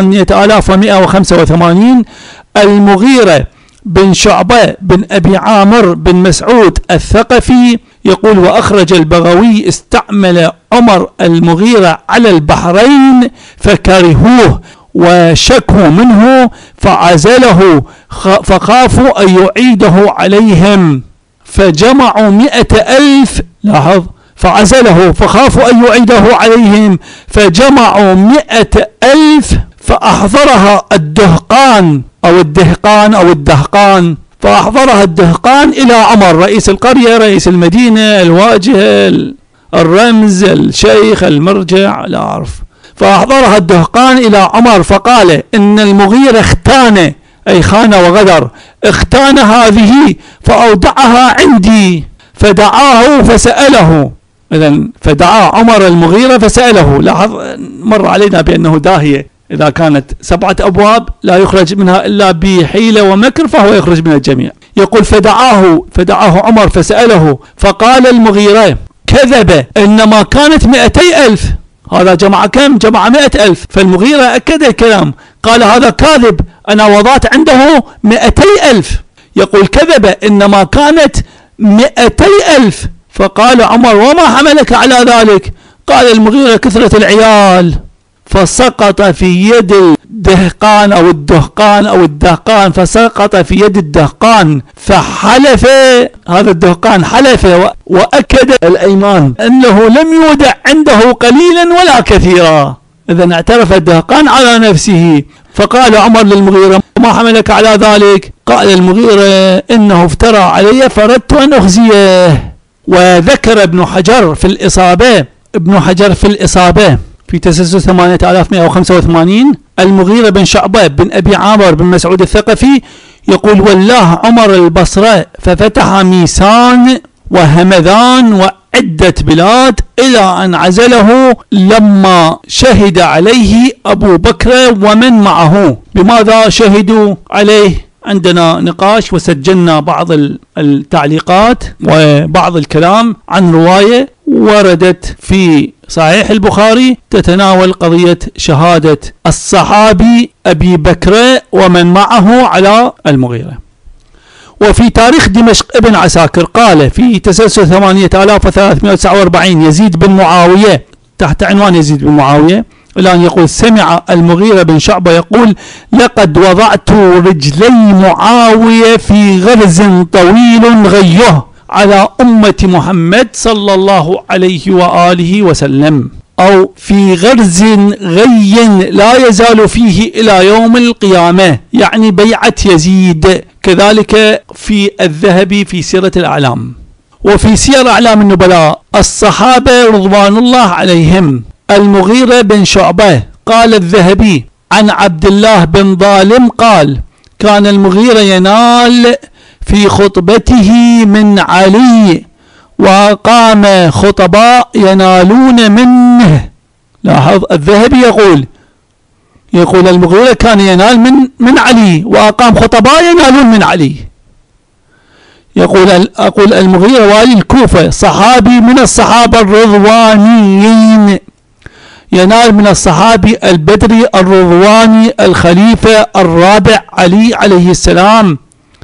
8185 المغيرة بن شعبة بن أبي عامر بن مسعود الثقفي يقول وأخرج البغوي استعمل عمر المغيرة على البحرين فكرهوه وشكوا منه فعزله، فخافوا أن يعيده عليهم فجمعوا 100,000. لاحظ، فعزله فخافوا أن يعيده عليهم فجمعوا 100,000 فأحضرها الدهقان أو الدهقان فأحضرها الدهقان إلى عمر رئيس القرية، رئيس المدينة، الواجهة، الرمز، الشيخ، المرجع، لا أعرف. فأحضرها الدهقان إلى عمر فقال إن المغيرة اختان، أي خان وغدر، اختان هذه فأودعها عندي، فدعاه فسأله. إذن فدعا عمر المغيرة فسأله. لاحظ مر علينا بأنه داهية إذا كانت 7 أبواب لا يخرج منها إلا بحيلة ومكر فهو يخرج من الجميع. يقول فدعاه عمر فسأله، فقال المغيرة كذب إنما كانت 200,000. هذا جمع كم؟ جمع 100,000. فالمغيرة أكد الكلام، قال هذا كاذب، أنا وضعت عنده 200,000. يقول كذب إنما كانت 200,000. فقال عمر وما حملك على ذلك؟ قال المغيرة كثرة العيال. فسقط في يد الدهقان أو الدهقان فسقط في يد الدهقان، فحلف هذا الدهقان حلف وأكد الأيمان أنه لم يودع عنده قليلا ولا كثيرا. إذن اعترف الدهقان على نفسه. فقال عمر للمغيرة ما حملك على ذلك؟ قال المغيرة إنه افترى علي فردت أن أخزيه. وذكر ابن حجر في الإصابة في تسلسل 8185 المغيرة بن شعبة بن أبي عامر بن مسعود الثقفي يقول والله عمر البصرة ففتح ميسان وهمذان وعدة بلاد إلى أن عزله لما شهد عليه أبو بكر ومن معه. بماذا شهدوا عليه؟ عندنا نقاش وسجلنا بعض التعليقات وبعض الكلام عن رواية وردت في صحيح البخاري تتناول قضية شهادة الصحابي أبي بكر ومن معه على المغيرة. وفي تاريخ دمشق ابن عساكر قال في تسلسل 8349 يزيد بن معاوية تحت عنوان يزيد بن معاوية الآن يقول سمع المغيرة بن شعبة يقول لقد وضعت رجلي معاوية في غرز طويل غيه على أمة محمد صلى الله عليه وآله وسلم، أو في غرز غي لا يزال فيه إلى يوم القيامة، يعني بيعة يزيد. كذلك في الذهبي في سيرة الأعلام. وفي سير أعلام النبلاء الصحابة رضوان الله عليهم المغيرة بن شعبة قال الذهبي عن عبد الله بن ظالم قال كان المغيرة ينال في خطبته من علي وقام خطباء ينالون منه. لاحظ الذهبي يقول المغيرة كان ينال من علي وأقام خطباء ينالون من علي. أقول المغيرة والي الكوفة صحابي من الصحابة الرضوانيين ينال من الصحابي البدري الرضواني الخليفة الرابع علي عليه السلام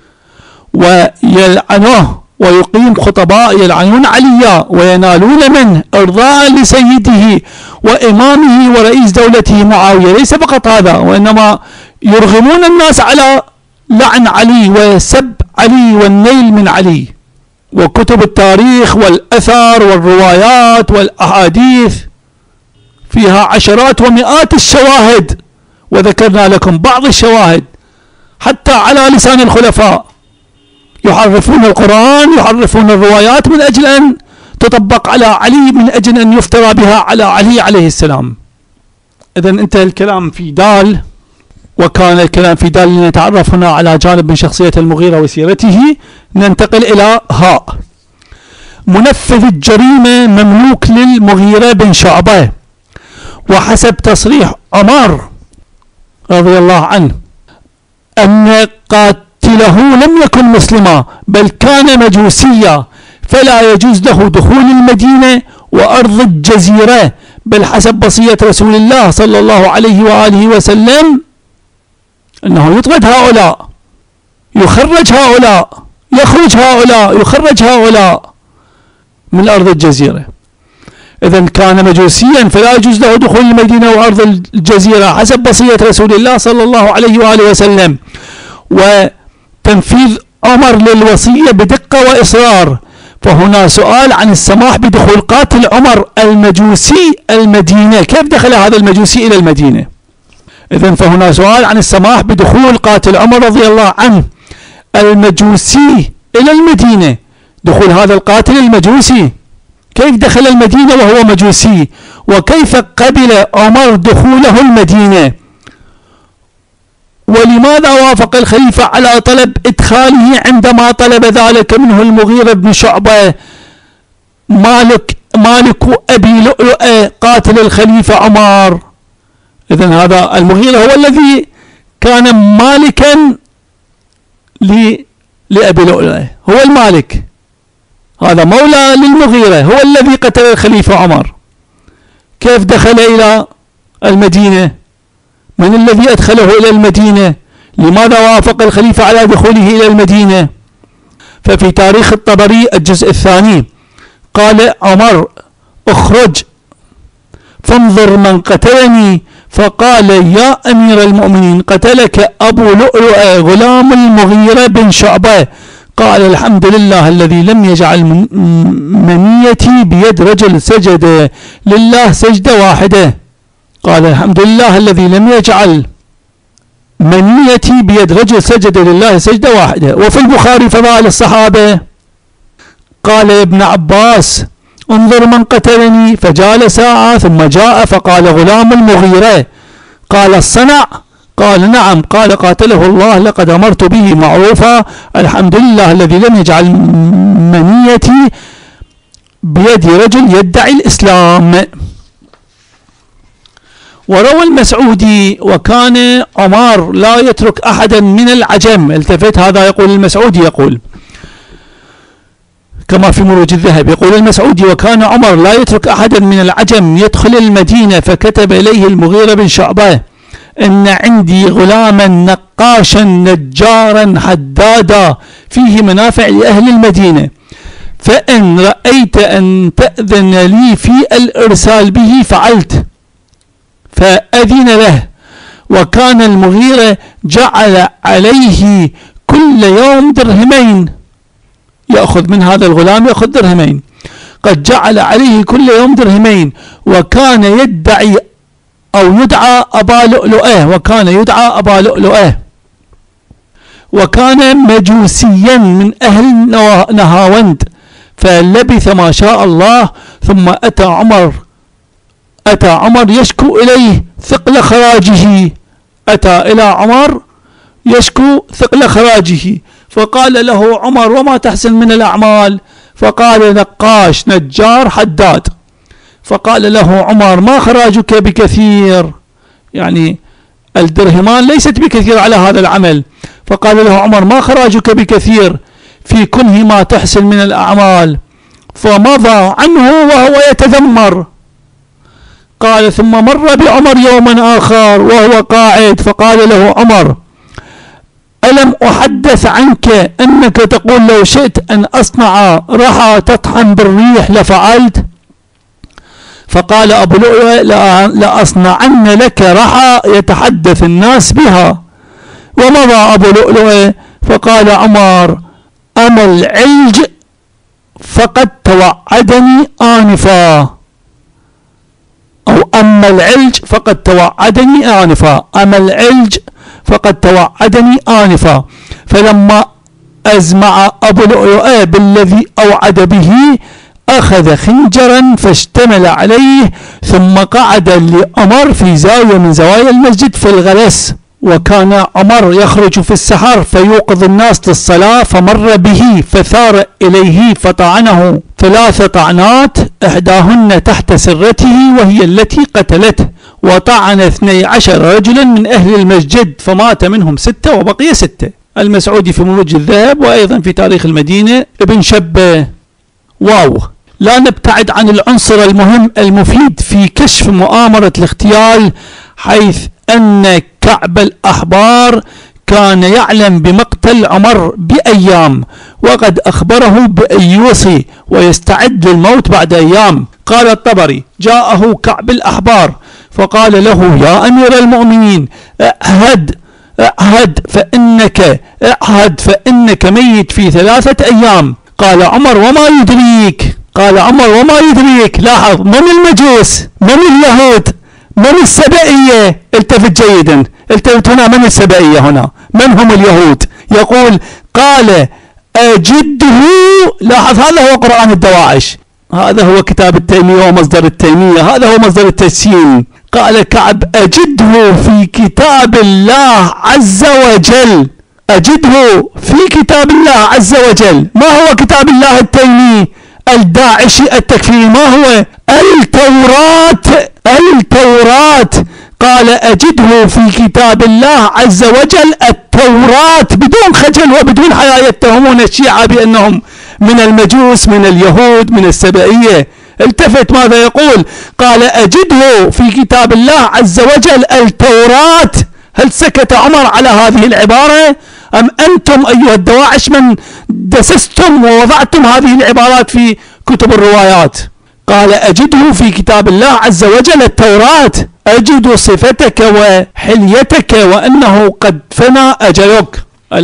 ويلعنه ويقيم خطباء يلعنون عليا وينالون منه إرضاء لسيده وإمامه ورئيس دولته معاوية. ليس فقط هذا وإنما يرغمون الناس على لعن علي وسب علي والنيل من علي. وكتب التاريخ والأثر والروايات والأحاديث فيها عشرات ومئات الشواهد، وذكرنا لكم بعض الشواهد حتى على لسان الخلفاء يحرفون القرآن يحرفون الروايات من أجل أن تطبق على علي، من أجل أن يفترى بها على علي عليه السلام. إذن انتهى الكلام في دال وكان الكلام في دال لنتعرف هنا على جانب من شخصية المغيرة وسيرته. ننتقل إلى هاء. منفذ الجريمة مملوك للمغيرة بن شعبة، وحسب تصريح عمر رضي الله عنه أن قاتله لم يكن مسلما بل كان مجوسيا، فلا يجوز له دخول المدينة وأرض الجزيرة، بل حسب وصية رسول الله صلى الله عليه وآله وسلم أنه يطرد هؤلاء، يخرج هؤلاء، يخرج هؤلاء، يخرج هؤلاء من أرض الجزيرة. إذن كان مجوسيا فلا يجوز له دخول المدينة وأرض الجزيرة حسب وصية رسول الله صلى الله عليه وآله وسلم، وتنفيذ عمر للوصية بدقة وإصرار. فهنا سؤال عن السماح بدخول قاتل عمر المجوسي المدينة، كيف دخل هذا المجوسي إلى المدينة؟ إذن فهنا سؤال عن السماح بدخول قاتل عمر رضي الله عنه المجوسي إلى المدينة. دخول هذا القاتل المجوسي، كيف دخل المدينة وهو مجوسي؟ وكيف قبل عمر دخوله المدينة؟ ولماذا وافق الخليفة على طلب إدخاله عندما طلب ذلك منه المغيرة بن شعبة مالك أبي لؤلؤة قاتل الخليفة عمر؟ إذن هذا المغيرة هو الذي كان مالكا لأبي لؤلؤة، هو المالك، هذا مولى للمغيرة، هو الذي قتل الخليفة عمر. كيف دخل إلى المدينة؟ من الذي أدخله إلى المدينة؟ لماذا وافق الخليفة على دخوله إلى المدينة؟ ففي تاريخ الطبري الجزء الثاني قال عمر: اخرج فانظر من قتلني، فقال: يا أمير المؤمنين، قتلك أبو لؤلؤة غلام المغيرة بن شعبة. قال: الحمد لله الذي لم يجعل منيتي بيد رجل سجد لله سجدة واحدة. قال: الحمد لله الذي لم يجعل منيتي بيد رجل سجد لله سجدة واحدة. وفي البخاري فضائل الصحابة قال ابن عباس: انظر من قتلني، فجال ساعة ثم جاء فقال: غلام المغيرة. قال: الصنع؟ قال: نعم. قال: قاتله الله، لقد أمرت به معروفا، الحمد لله الذي لم يجعل منيتي بيد رجل يدعي الإسلام. وروى المسعودي: وكان عمر لا يترك أحدا من العجم. التفت هذا يقول المسعودي، يقول كما في مروج الذهب، يقول المسعودي: وكان عمر لا يترك أحدا من العجم يدخل المدينة، فكتب إليه المغيرة بن شعبة: إن عندي غلاما نقاشا نجارا حدادا فيه منافع لأهل المدينة، فإن رأيت أن تأذن لي في الإرسال به فعلت. فأذن له. وكان المغيرة جعل عليه كل يوم درهمين، يأخذ من هذا الغلام يأخذ درهمين، قد جعل عليه كل يوم درهمين. وكان يدعي أو يدعى أبا لؤلؤة، وكان يدعى أبا لؤلؤة، وكان مجوسيا من أهل نهاوند. فلبث ما شاء الله، ثم أتى عمر يشكو إليه ثقل خراجه، أتى إلى عمر يشكو ثقل خراجه، فقال له عمر: وما تحسن من الأعمال؟ فقال: نقاش نجار حداد. فقال له عمر: ما خراجك بكثير، يعني الدرهمان ليست بكثير على هذا العمل. فقال له عمر: ما خراجك بكثير في كنه ما تحسن من الأعمال. فمضى عنه وهو يتذمر. قال: ثم مر بعمر يوما آخر وهو قاعد، فقال له عمر: ألم أحدث عنك أنك تقول لو شئت أن أصنع رحى تطحن بالريح لفعلت؟ فقال أبو لؤلؤة: لأصنعن لك رحى يتحدث الناس بها. ومضى أبو لؤلؤة. فقال عمر: أما العلج فقد توعدني آنفا، أو أما العلج فقد توعدني آنفا، أما العلج فقد توعدني آنفا. فلما أزمع أبو لؤلؤة بالذي أوعد به، أخذ خنجرا فاشتمل عليه، ثم قعد لعمر في زاوية من زوايا المسجد في الغلس، وكان عمر يخرج في السحر فيوقظ الناس للصلاة، فمر به فثار إليه فطعنه 3 طعنات، إحداهن تحت سرته وهي التي قتلته، وطعن 12 رجلا من أهل المسجد فمات منهم 6 وبقي 6. المسعودي في مروج الذهب، وأيضا في تاريخ المدينة ابن شبة. واو. لا نبتعد عن العنصر المهم المفيد في كشف مؤامرة الاغتيال، حيث أن كعب الأحبار كان يعلم بمقتل عمر بأيام، وقد أخبره بأن يوصي ويستعد للموت بعد أيام. قال الطبري: جاءه كعب الأحبار فقال له: يا أمير المؤمنين، اعهد فإنك ميت في 3 أيام. قال عمر: وما يدريك؟ لاحظ، من المجوس، من اليهود، من السبائية. التفت جيدا، التفت هنا، من السبائية هنا، من هم اليهود؟ يقول: قال أجده. لاحظ، هذا هو قرآن الدواعش، هذا هو كتاب التيمية ومصدر التيمية، هذا هو مصدر التسيين. قال كعب: أجده في كتاب الله عز وجل، أجده في كتاب الله عز وجل. ما هو كتاب الله التيمي الداعشي التكفيري؟ ما هو؟ التوراة. قال: أجده في كتاب الله عز وجل التوراة، بدون خجل وبدون حياء يتهمون الشيعة بأنهم من المجوس، من اليهود، من السبائية. التفت ماذا يقول؟ قال: أجده في كتاب الله عز وجل التوراة. هل سكت عمر على هذه العبارة؟ أم أنتم أيها الدواعش من دسستم ووضعتم هذه العبارات في كتب الروايات؟ قال: أجده في كتاب الله عز وجل التوراة، أجد صفتك وحليتك وأنه قد فنى أجلك.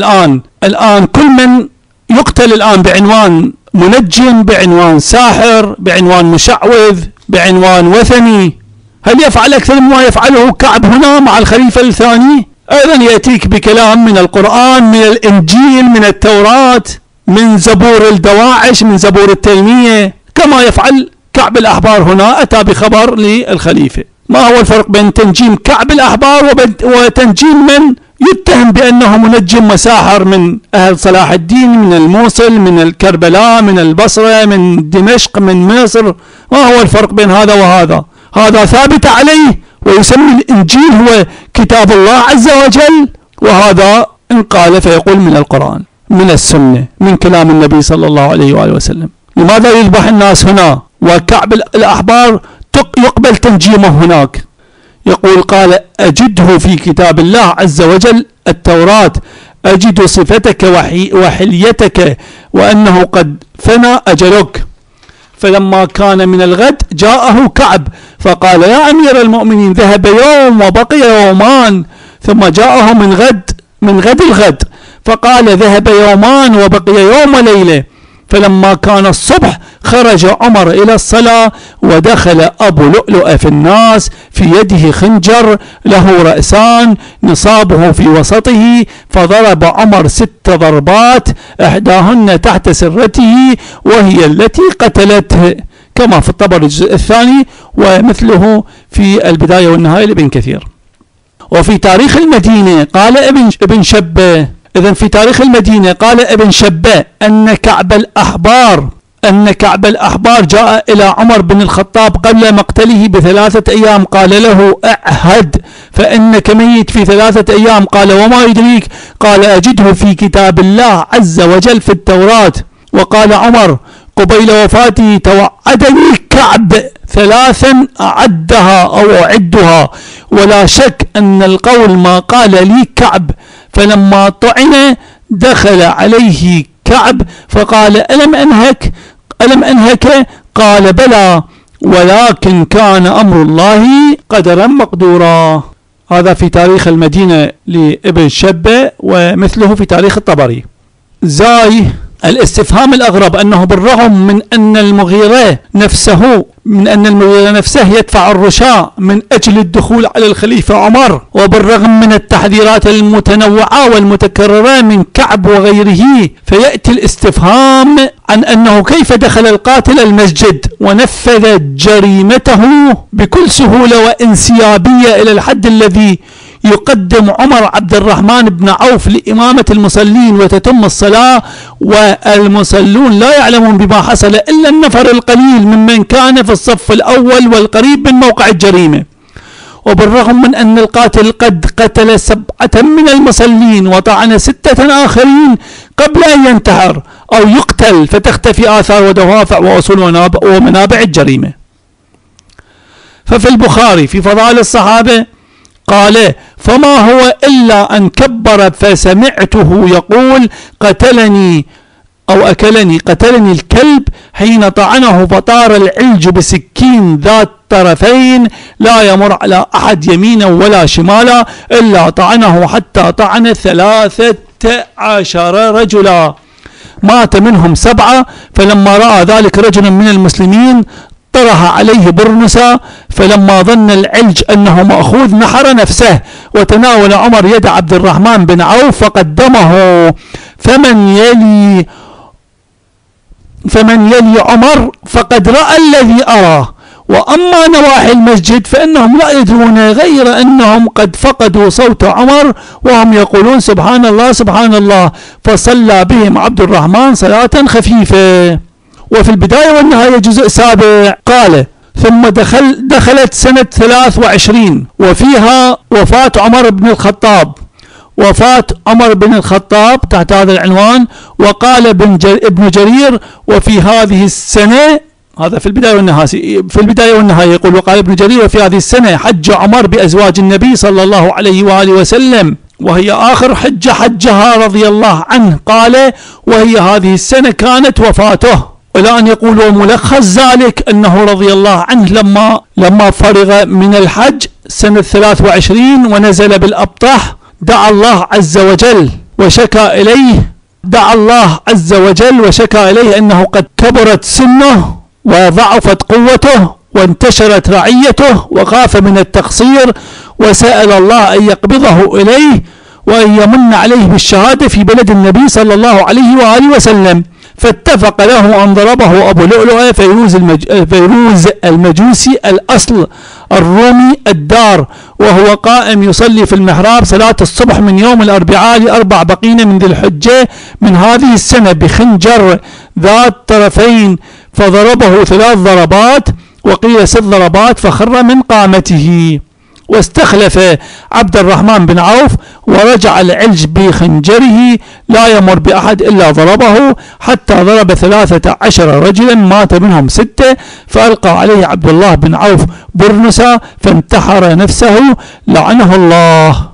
الآن كل من يقتل الآن بعنوان منجم، بعنوان ساحر، بعنوان مشعوذ، بعنوان وثني، هل يفعل أكثر مما يفعله كعب هنا مع الخليفة الثاني؟ أيضا يأتيك بكلام من القرآن، من الإنجيل، من التوراة، من زبور الدواعش، من زبور التيمية، كما يفعل كعب الأحبار هنا. أتى بخبر للخليفة. ما هو الفرق بين تنجيم كعب الأحبار وتنجيم من يتهم بأنه منجم مساحر من أهل صلاح الدين، من الموصل، من الكربلاء، من البصرة، من دمشق، من مصر؟ ما هو الفرق بين هذا وهذا؟ هذا ثابت عليه ويسمي الإنجيل هو كتاب الله عز وجل، وهذا إن قال فيقول من القرآن، من السنة، من كلام النبي صلى الله عليه وآله وسلم. لماذا يذبح الناس هنا وكعب الأحبار يقبل تنجيمه هناك؟ يقول: قال: أجده في كتاب الله عز وجل التوراة، أجد صفتك وحليتك وأنه قد فنى أجلك. فلما كان من الغد جاءه كعب فقال: يا أمير المؤمنين، ذهب يوم وبقي يومان. ثم جاءه من غد الغد فقال: ذهب يومان وبقي يوم وليلة. فلما كان الصبح خرج عمر إلى الصلاة، ودخل أبو لؤلؤ في الناس في يده خنجر له رأسان نصابه في وسطه، فضرب عمر 6 ضربات، إحداهن تحت سرته وهي التي قتلته، كما في الطبري الجزء الثاني، ومثله في البداية والنهاية لابن كثير. وفي تاريخ المدينة قال ابن شبة، إذن في تاريخ المدينة قال ابن شبة أن كعب الأحبار جاء إلى عمر بن الخطاب قبل مقتله ب3 أيام، قال له: اعهد فإنك ميت في 3 أيام. قال: وما يدريك؟ قال: أجده في كتاب الله عز وجل في التوراة. وقال عمر قبيل وفاته: توعدني كعب 3 أعدها أو أعدها، ولا شك أن القول ما قال لي كعب. فلما طعن دخل عليه كعب فقال: ألم أنهك؟ قال: بلى، ولكن كان أمر الله قدرا مقدورا. هذا في تاريخ المدينة لابن شبة، ومثله في تاريخ الطبري. زاي الاستفهام الأغرب أنه بالرغم من أن المغيرة نفسه يدفع الرشاء من أجل الدخول على الخليفة عمر، وبالرغم من التحذيرات المتنوعة والمتكررة من كعب وغيره، فيأتي الاستفهام عن أنه كيف دخل القاتل المسجد ونفذ جريمته بكل سهولة وانسيابية إلى الحد الذي يقدم عمر عبد الرحمن بن عوف لإمامة المصلين وتتم الصلاة، والمصلون لا يعلمون بما حصل إلا النفر القليل ممن كان في الصف الأول والقريب من موقع الجريمة. وبالرغم من أن القاتل قد قتل 7 من المصلين وطعن 6 آخرين قبل أن ينتحر أو يقتل فتختفي آثار ودوافع وأصول ومنابع الجريمة. ففي البخاري في فضائل الصحابة قال: فما هو إلا أن كبر فسمعته يقول: قتلني الكلب حين طعنه فطار العلج بسكين ذات طرفين لا يمر على أحد يمينا ولا شمالا إلا طعنه حتى طعن 13 رجلا، مات منهم 7. فلما رأى ذلك رجل من المسلمين طرح عليه برنسا، فلما ظن العلج أنه مأخوذ نحر نفسه، وتناول عمر يد عبد الرحمن بن عوف فقدمه. فمن يلي عمر فقد رأى الذي أراه. وأما نواحي المسجد فإنهم لا يدرون غير أنهم قد فقدوا صوت عمر وهم يقولون: سبحان الله سبحان الله. فصلى بهم عبد الرحمن صلاة خفيفة. وفي البداية والنهاية جزء 7 قال: ثم دخلت سنة 23 وفيها وفاة عمر بن الخطاب تحت هذا العنوان. وقال ابن جرير: وفي هذه السنة، هذا في البداية والنهاية يقول: وقال ابن جرير: وفي هذه السنة حج عمر بأزواج النبي صلى الله عليه وآله وسلم، وهي آخر حجة حجها رضي الله عنه. قال: وهي هذه السنة كانت وفاته. إلى أن يقول: ملخص ذلك أنه رضي الله عنه لما فرغ من الحج سنة 23 ونزل بالأبطح دعا الله عز وجل وشكى إليه أنه قد كبرت سنه وضعفت قوته وانتشرت رعيته وخاف من التقصير، وسأل الله أن يقبضه إليه وأن يمن عليه بالشهادة في بلد النبي صلى الله عليه وآله وسلم. فاتفق له أن ضربه أبو لؤلؤة فيروز المجوسي الأصل الرومي الدار، وهو قائم يصلي في المحراب صلاة الصبح من يوم الأربعاء ل4 بقين من ذي الحجة من هذه السنة بخنجر ذات طرفين، فضربه 3 ضربات وقيل 6 ضربات فخر من قامته. واستخلف عبد الرحمن بن عوف ورجع العلج بخنجره لا يمر بأحد إلا ضربه، حتى ضرب 13 رجلا مات منهم 6. فألقى عليه عبد الله بن عوف برنسا فانتحر نفسه لعنه الله.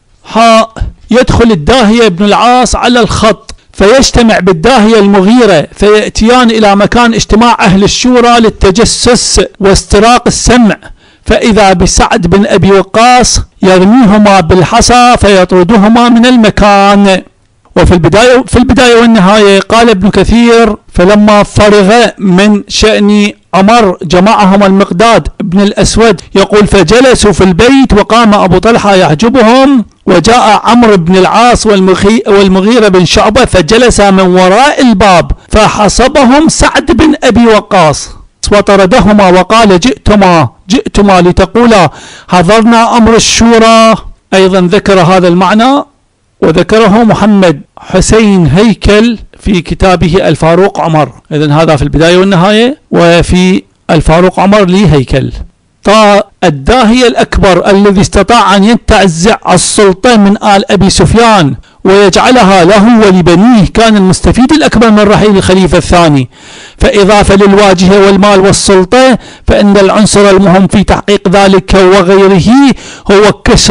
يدخل الداهية بن العاص على الخط فيجتمع بالداهية المغيرة فيأتيان إلى مكان اجتماع أهل الشورى للتجسس واستراق السمع، فإذا بسعد بن أبي وقاص يرميهما بالحصى فيطردهما من المكان. وفي البداية والنهاية قال ابن كثير: فلما فرغ من شأن عمر جمعهم المقداد بن الأسود يقول: فجلسوا في البيت وقام أبو طلحة يحجبهم، وجاء عمرو بن العاص والمغيرة بن شعبة فجلس من وراء الباب فحصبهم سعد بن أبي وقاص وطردهما وقال: جئتما لتقولا حضرنا أمر الشورى. أيضا ذكر هذا المعنى وذكره محمد حسين هيكل في كتابه الفاروق عمر. إذن هذا في البداية والنهاية، وفي الفاروق عمر لي هيكل. الداهية الأكبر الذي استطاع أن ينتزع السلطة من آل أبي سفيان ويجعلها له ولبنيه كان المستفيد الأكبر من رحيل الخليفة الثاني. فإضافة للواجهة والمال والسلطة، فإن العنصر المهم في تحقيق ذلك وغيره هو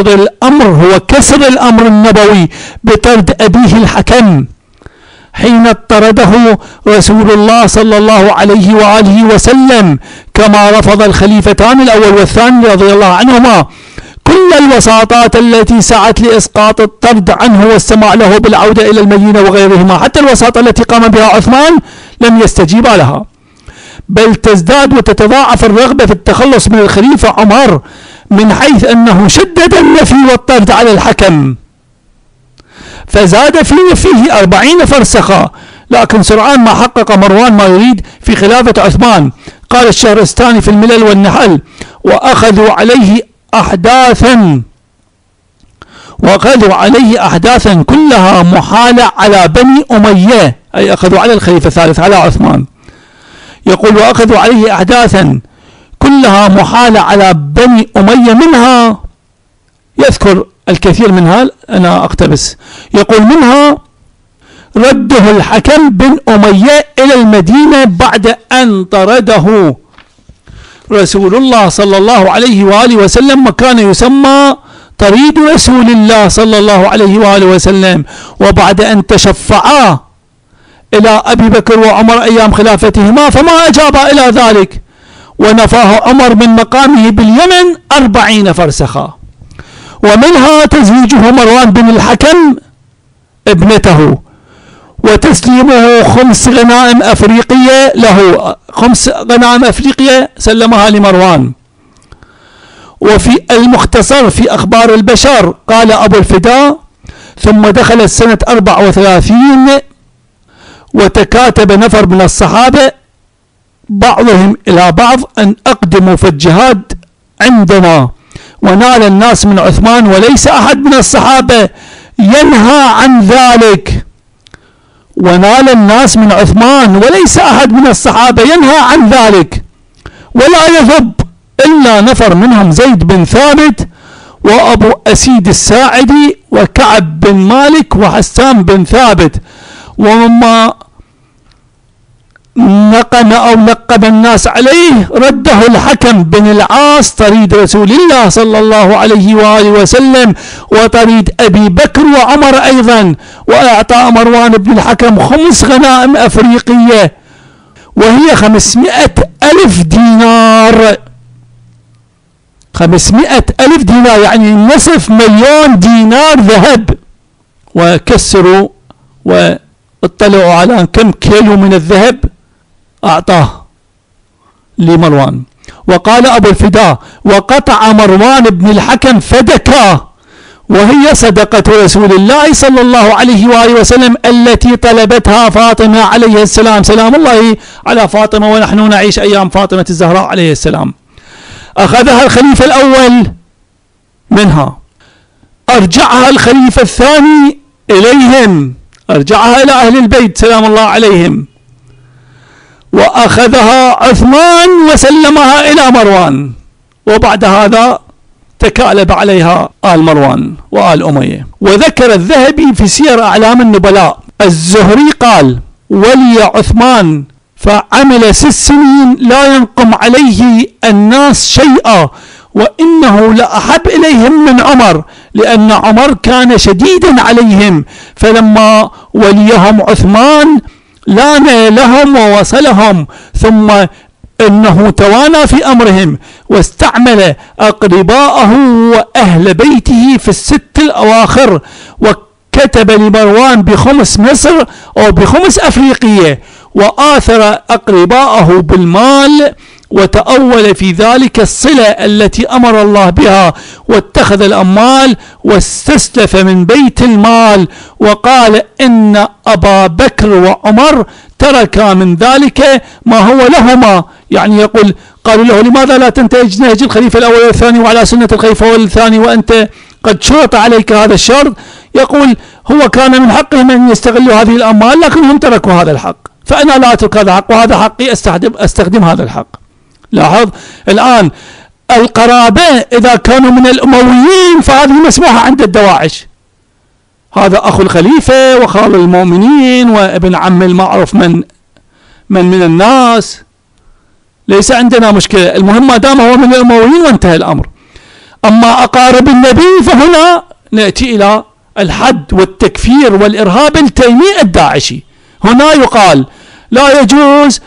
كسر الأمر النبوي بطرد أبيه الحكم حين طرده رسول الله صلى الله عليه وآله وسلم، كما رفض الخليفتان الأول والثاني رضي الله عنهما كل الوساطات التي سعت لإسقاط الطرد عنه والسماع له بالعودة إلى المدينة وغيرهما. حتى الوساطة التي قام بها عثمان لم يستجيب لها، بل تزداد وتتضاعف الرغبة في التخلص من الخليفة عمر، من حيث أنه شدد النفي والطرد على الحكم فزاد في نفيه 40 فرسخة، لكن سرعان ما حقق مروان ما يريد في خلافة عثمان. قال الشهرستاني في الملل والنحل: وأخذوا عليه أحداثا وأخذوا عليه أحداثا كلها محالة على بني أمية، أي أخذوا على الخليفة الثالث على عثمان. يقول وأخذوا عليه أحداثا كلها محالة على بني أمية، منها يذكر الكثير منها، أنا أقتبس. يقول منها رده الحكم بن أمية إلى المدينة بعد أن طرده رسول الله صلى الله عليه وآله وسلم، وكان يسمى طريد رسول الله صلى الله عليه وآله وسلم، وبعد أن تشفعا إلى أبي بكر وعمر أيام خلافتهما فما أجاب إلى ذلك، ونفاه عمر من مقامه باليمن 40 فرسخا. ومنها تزويجه مروان بن الحكم ابنته، وتسليمه 5 غنائم أفريقية له، 5 غنائم أفريقية سلمها لمروان. وفي المختصر في أخبار البشر قال أبو الفداء: ثم دخلت سنة 34 وتكاتب نفر من الصحابة بعضهم إلى بعض أن أقدموا في الجهاد عندنا، ونال الناس من عثمان وليس أحد من الصحابة ينهى عن ذلك. ونال الناس من عثمان وليس أحد من الصحابة ينهى عن ذلك، ولا يذب إلا نفر منهم زيد بن ثابت وأبو أسيد الساعدي وكعب بن مالك وحسان بن ثابت. ومما نقم أو نقب الناس عليه رده الحكم بن العاص طريد رسول الله صلى الله عليه وآله وسلم، وطريد أبي بكر وعمر أيضا، وأعطى مروان بن الحكم 5 غنائم أفريقية وهي 500,000 دينار. 500,000 دينار يعني نصف مليون دينار ذهب. وكسروا واطلعوا على كم كيلو من الذهب أعطاه لمروان. وقال أبو الفداء: وقطع مروان بن الحكم فدكا، وهي صدقة رسول الله صلى الله عليه وآله وسلم التي طلبتها فاطمة عليه السلام، سلام الله على فاطمة ونحن نعيش أيام فاطمة الزهراء عليه السلام. أخذها الخليفة الأول منها، أرجعها الخليفة الثاني إليهم، أرجعها إلى أهل البيت سلام الله عليهم، وأخذها عثمان وسلمها إلى مروان، وبعد هذا تكالب عليها آل مروان وآل أمية. وذكر الذهبي في سير أعلام النبلاء الزهري قال: ولي عثمان فعمل 6 سنين لا ينقم عليه الناس شيئا، وإنه لأحب إليهم من عمر، لأن عمر كان شديدا عليهم، فلما وليهم عثمان لان لهم ووصلهم، ثم إنه توانى في أمرهم واستعمل أقرباءه وأهل بيته في ال6 الأواخر، وكتب لمروان ب5 مصر أو ب5 أفريقية، وآثر أقرباءه بالمال، وتأول في ذلك الصلة التي أمر الله بها، واتخذ الأموال واستسلف من بيت المال، وقال إن أبا بكر وعمر تركا من ذلك ما هو لهما. يعني يقول قالوا له: لماذا لا تنتهج نهج الخليفة الأول والثاني وعلى سنة الخليفة الثاني وأنت قد شرط عليك هذا الشرط؟ يقول هو كان من حقهم أن يستغلوا هذه الأموال، لكنهم تركوا هذا الحق، فأنا لا أترك هذا الحق، وهذا حقي أستخدم هذا الحق. لاحظ الآن القرابة إذا كانوا من الأمويين فهذه مسموحة عند الدواعش، هذا أخو الخليفة وخال المؤمنين وابن عم المعروف من الناس، ليس عندنا مشكلة، المهم ما دام هو من الأمويين وانتهى الأمر. أما أقارب النبي فهنا نأتي إلى الحد والتكفير والإرهاب التيمي الداعشي. هنا يقال لا يجوز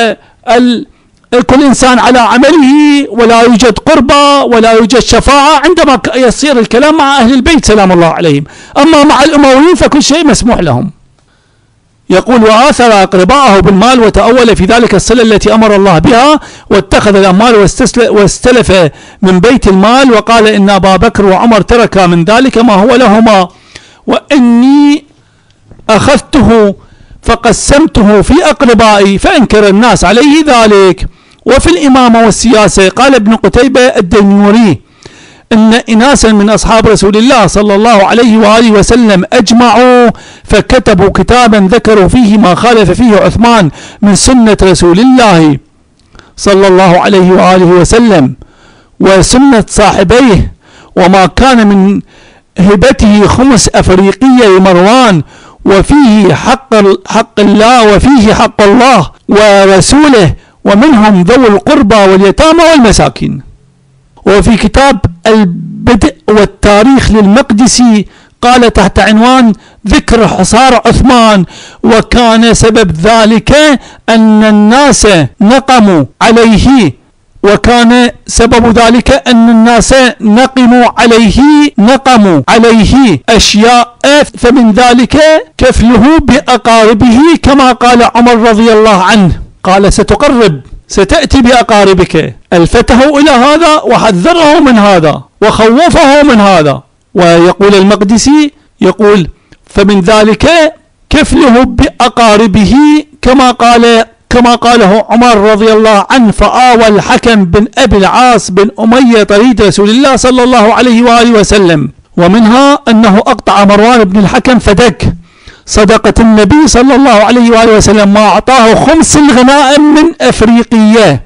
كل إنسان على عمله، ولا يوجد قربة ولا يوجد شفاعة عندما يصير الكلام مع أهل البيت سلام الله عليهم، أما مع الأمويين فكل شيء مسموح لهم. يقول: وآثر أقرباءه بالمال وتأول في ذلك الصلة التي أمر الله بها، واتخذ الأموال واستلف من بيت المال، وقال إن أبا بكر وعمر تركا من ذلك ما هو لهما، وإني أخذته فقسمته في أقربائي، فأنكر الناس عليه ذلك. وفي الإمامة والسياسة قال ابن قتيبة الدينوري: أن إناسا من أصحاب رسول الله صلى الله عليه وآله وسلم أجمعوا فكتبوا كتابا ذكروا فيه ما خالف فيه عثمان من سنة رسول الله صلى الله عليه وآله وسلم وسنة صاحبيه، وما كان من هبته خمس أفريقية لمروان، وفيه حق الله وفيه حق الله ورسوله، ومنهم ذوي القربى واليتامى والمساكين. وفي كتاب البدء والتاريخ للمقدسي قال تحت عنوان ذكر حصار عثمان، وكان سبب ذلك أن الناس نقموا عليه، وكان سبب ذلك أن الناس نقموا عليه أشياء، فمن ذلك كفله بأقاربه كما قال عمر رضي الله عنه، قال ستأتي بأقاربك، ألفته إلى هذا وحذره من هذا وخوفه من هذا. ويقول المقدسي يقول فمن ذلك كفله بأقاربه كما قاله عمر رضي الله عنه، فآوى الحكم بن أبي العاص بن أمية طريد رسول الله صلى الله عليه وآله وسلم. ومنها أنه أقطع مروان بن الحكم فدك صدقة النبي صلى الله عليه وآله وسلم ما أعطاه خمس الغنائم من أفريقية.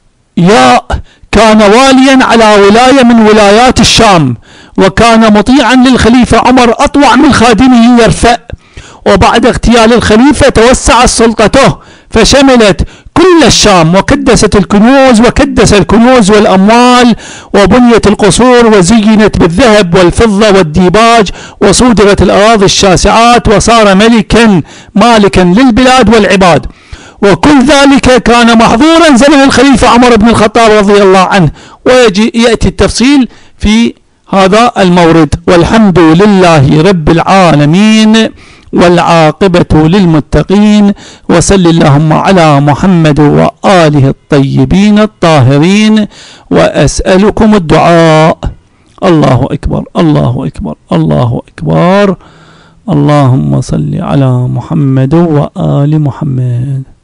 كان واليا على ولاية من ولايات الشام، وكان مطيعا للخليفة عمر أطوع من خادمه يرفع. وبعد اغتيال الخليفة توسعت سلطته فشملت كل الشام، وكدس الكنوز والأموال، وبنيت القصور وزينت بالذهب والفضة والديباج، وصودرت الأراضي الشاسعات، وصار مالكا للبلاد والعباد. وكل ذلك كان محظورا زمن الخليفة عمر بن الخطاب رضي الله عنه، ويأتي التفصيل في هذا المورد. والحمد لله رب العالمين، والعاقبة للمتقين، وصل اللهم على محمد وآله الطيبين الطاهرين، وأسألكم الدعاء. الله أكبر الله أكبر الله أكبر. اللهم صل على محمد وآل محمد.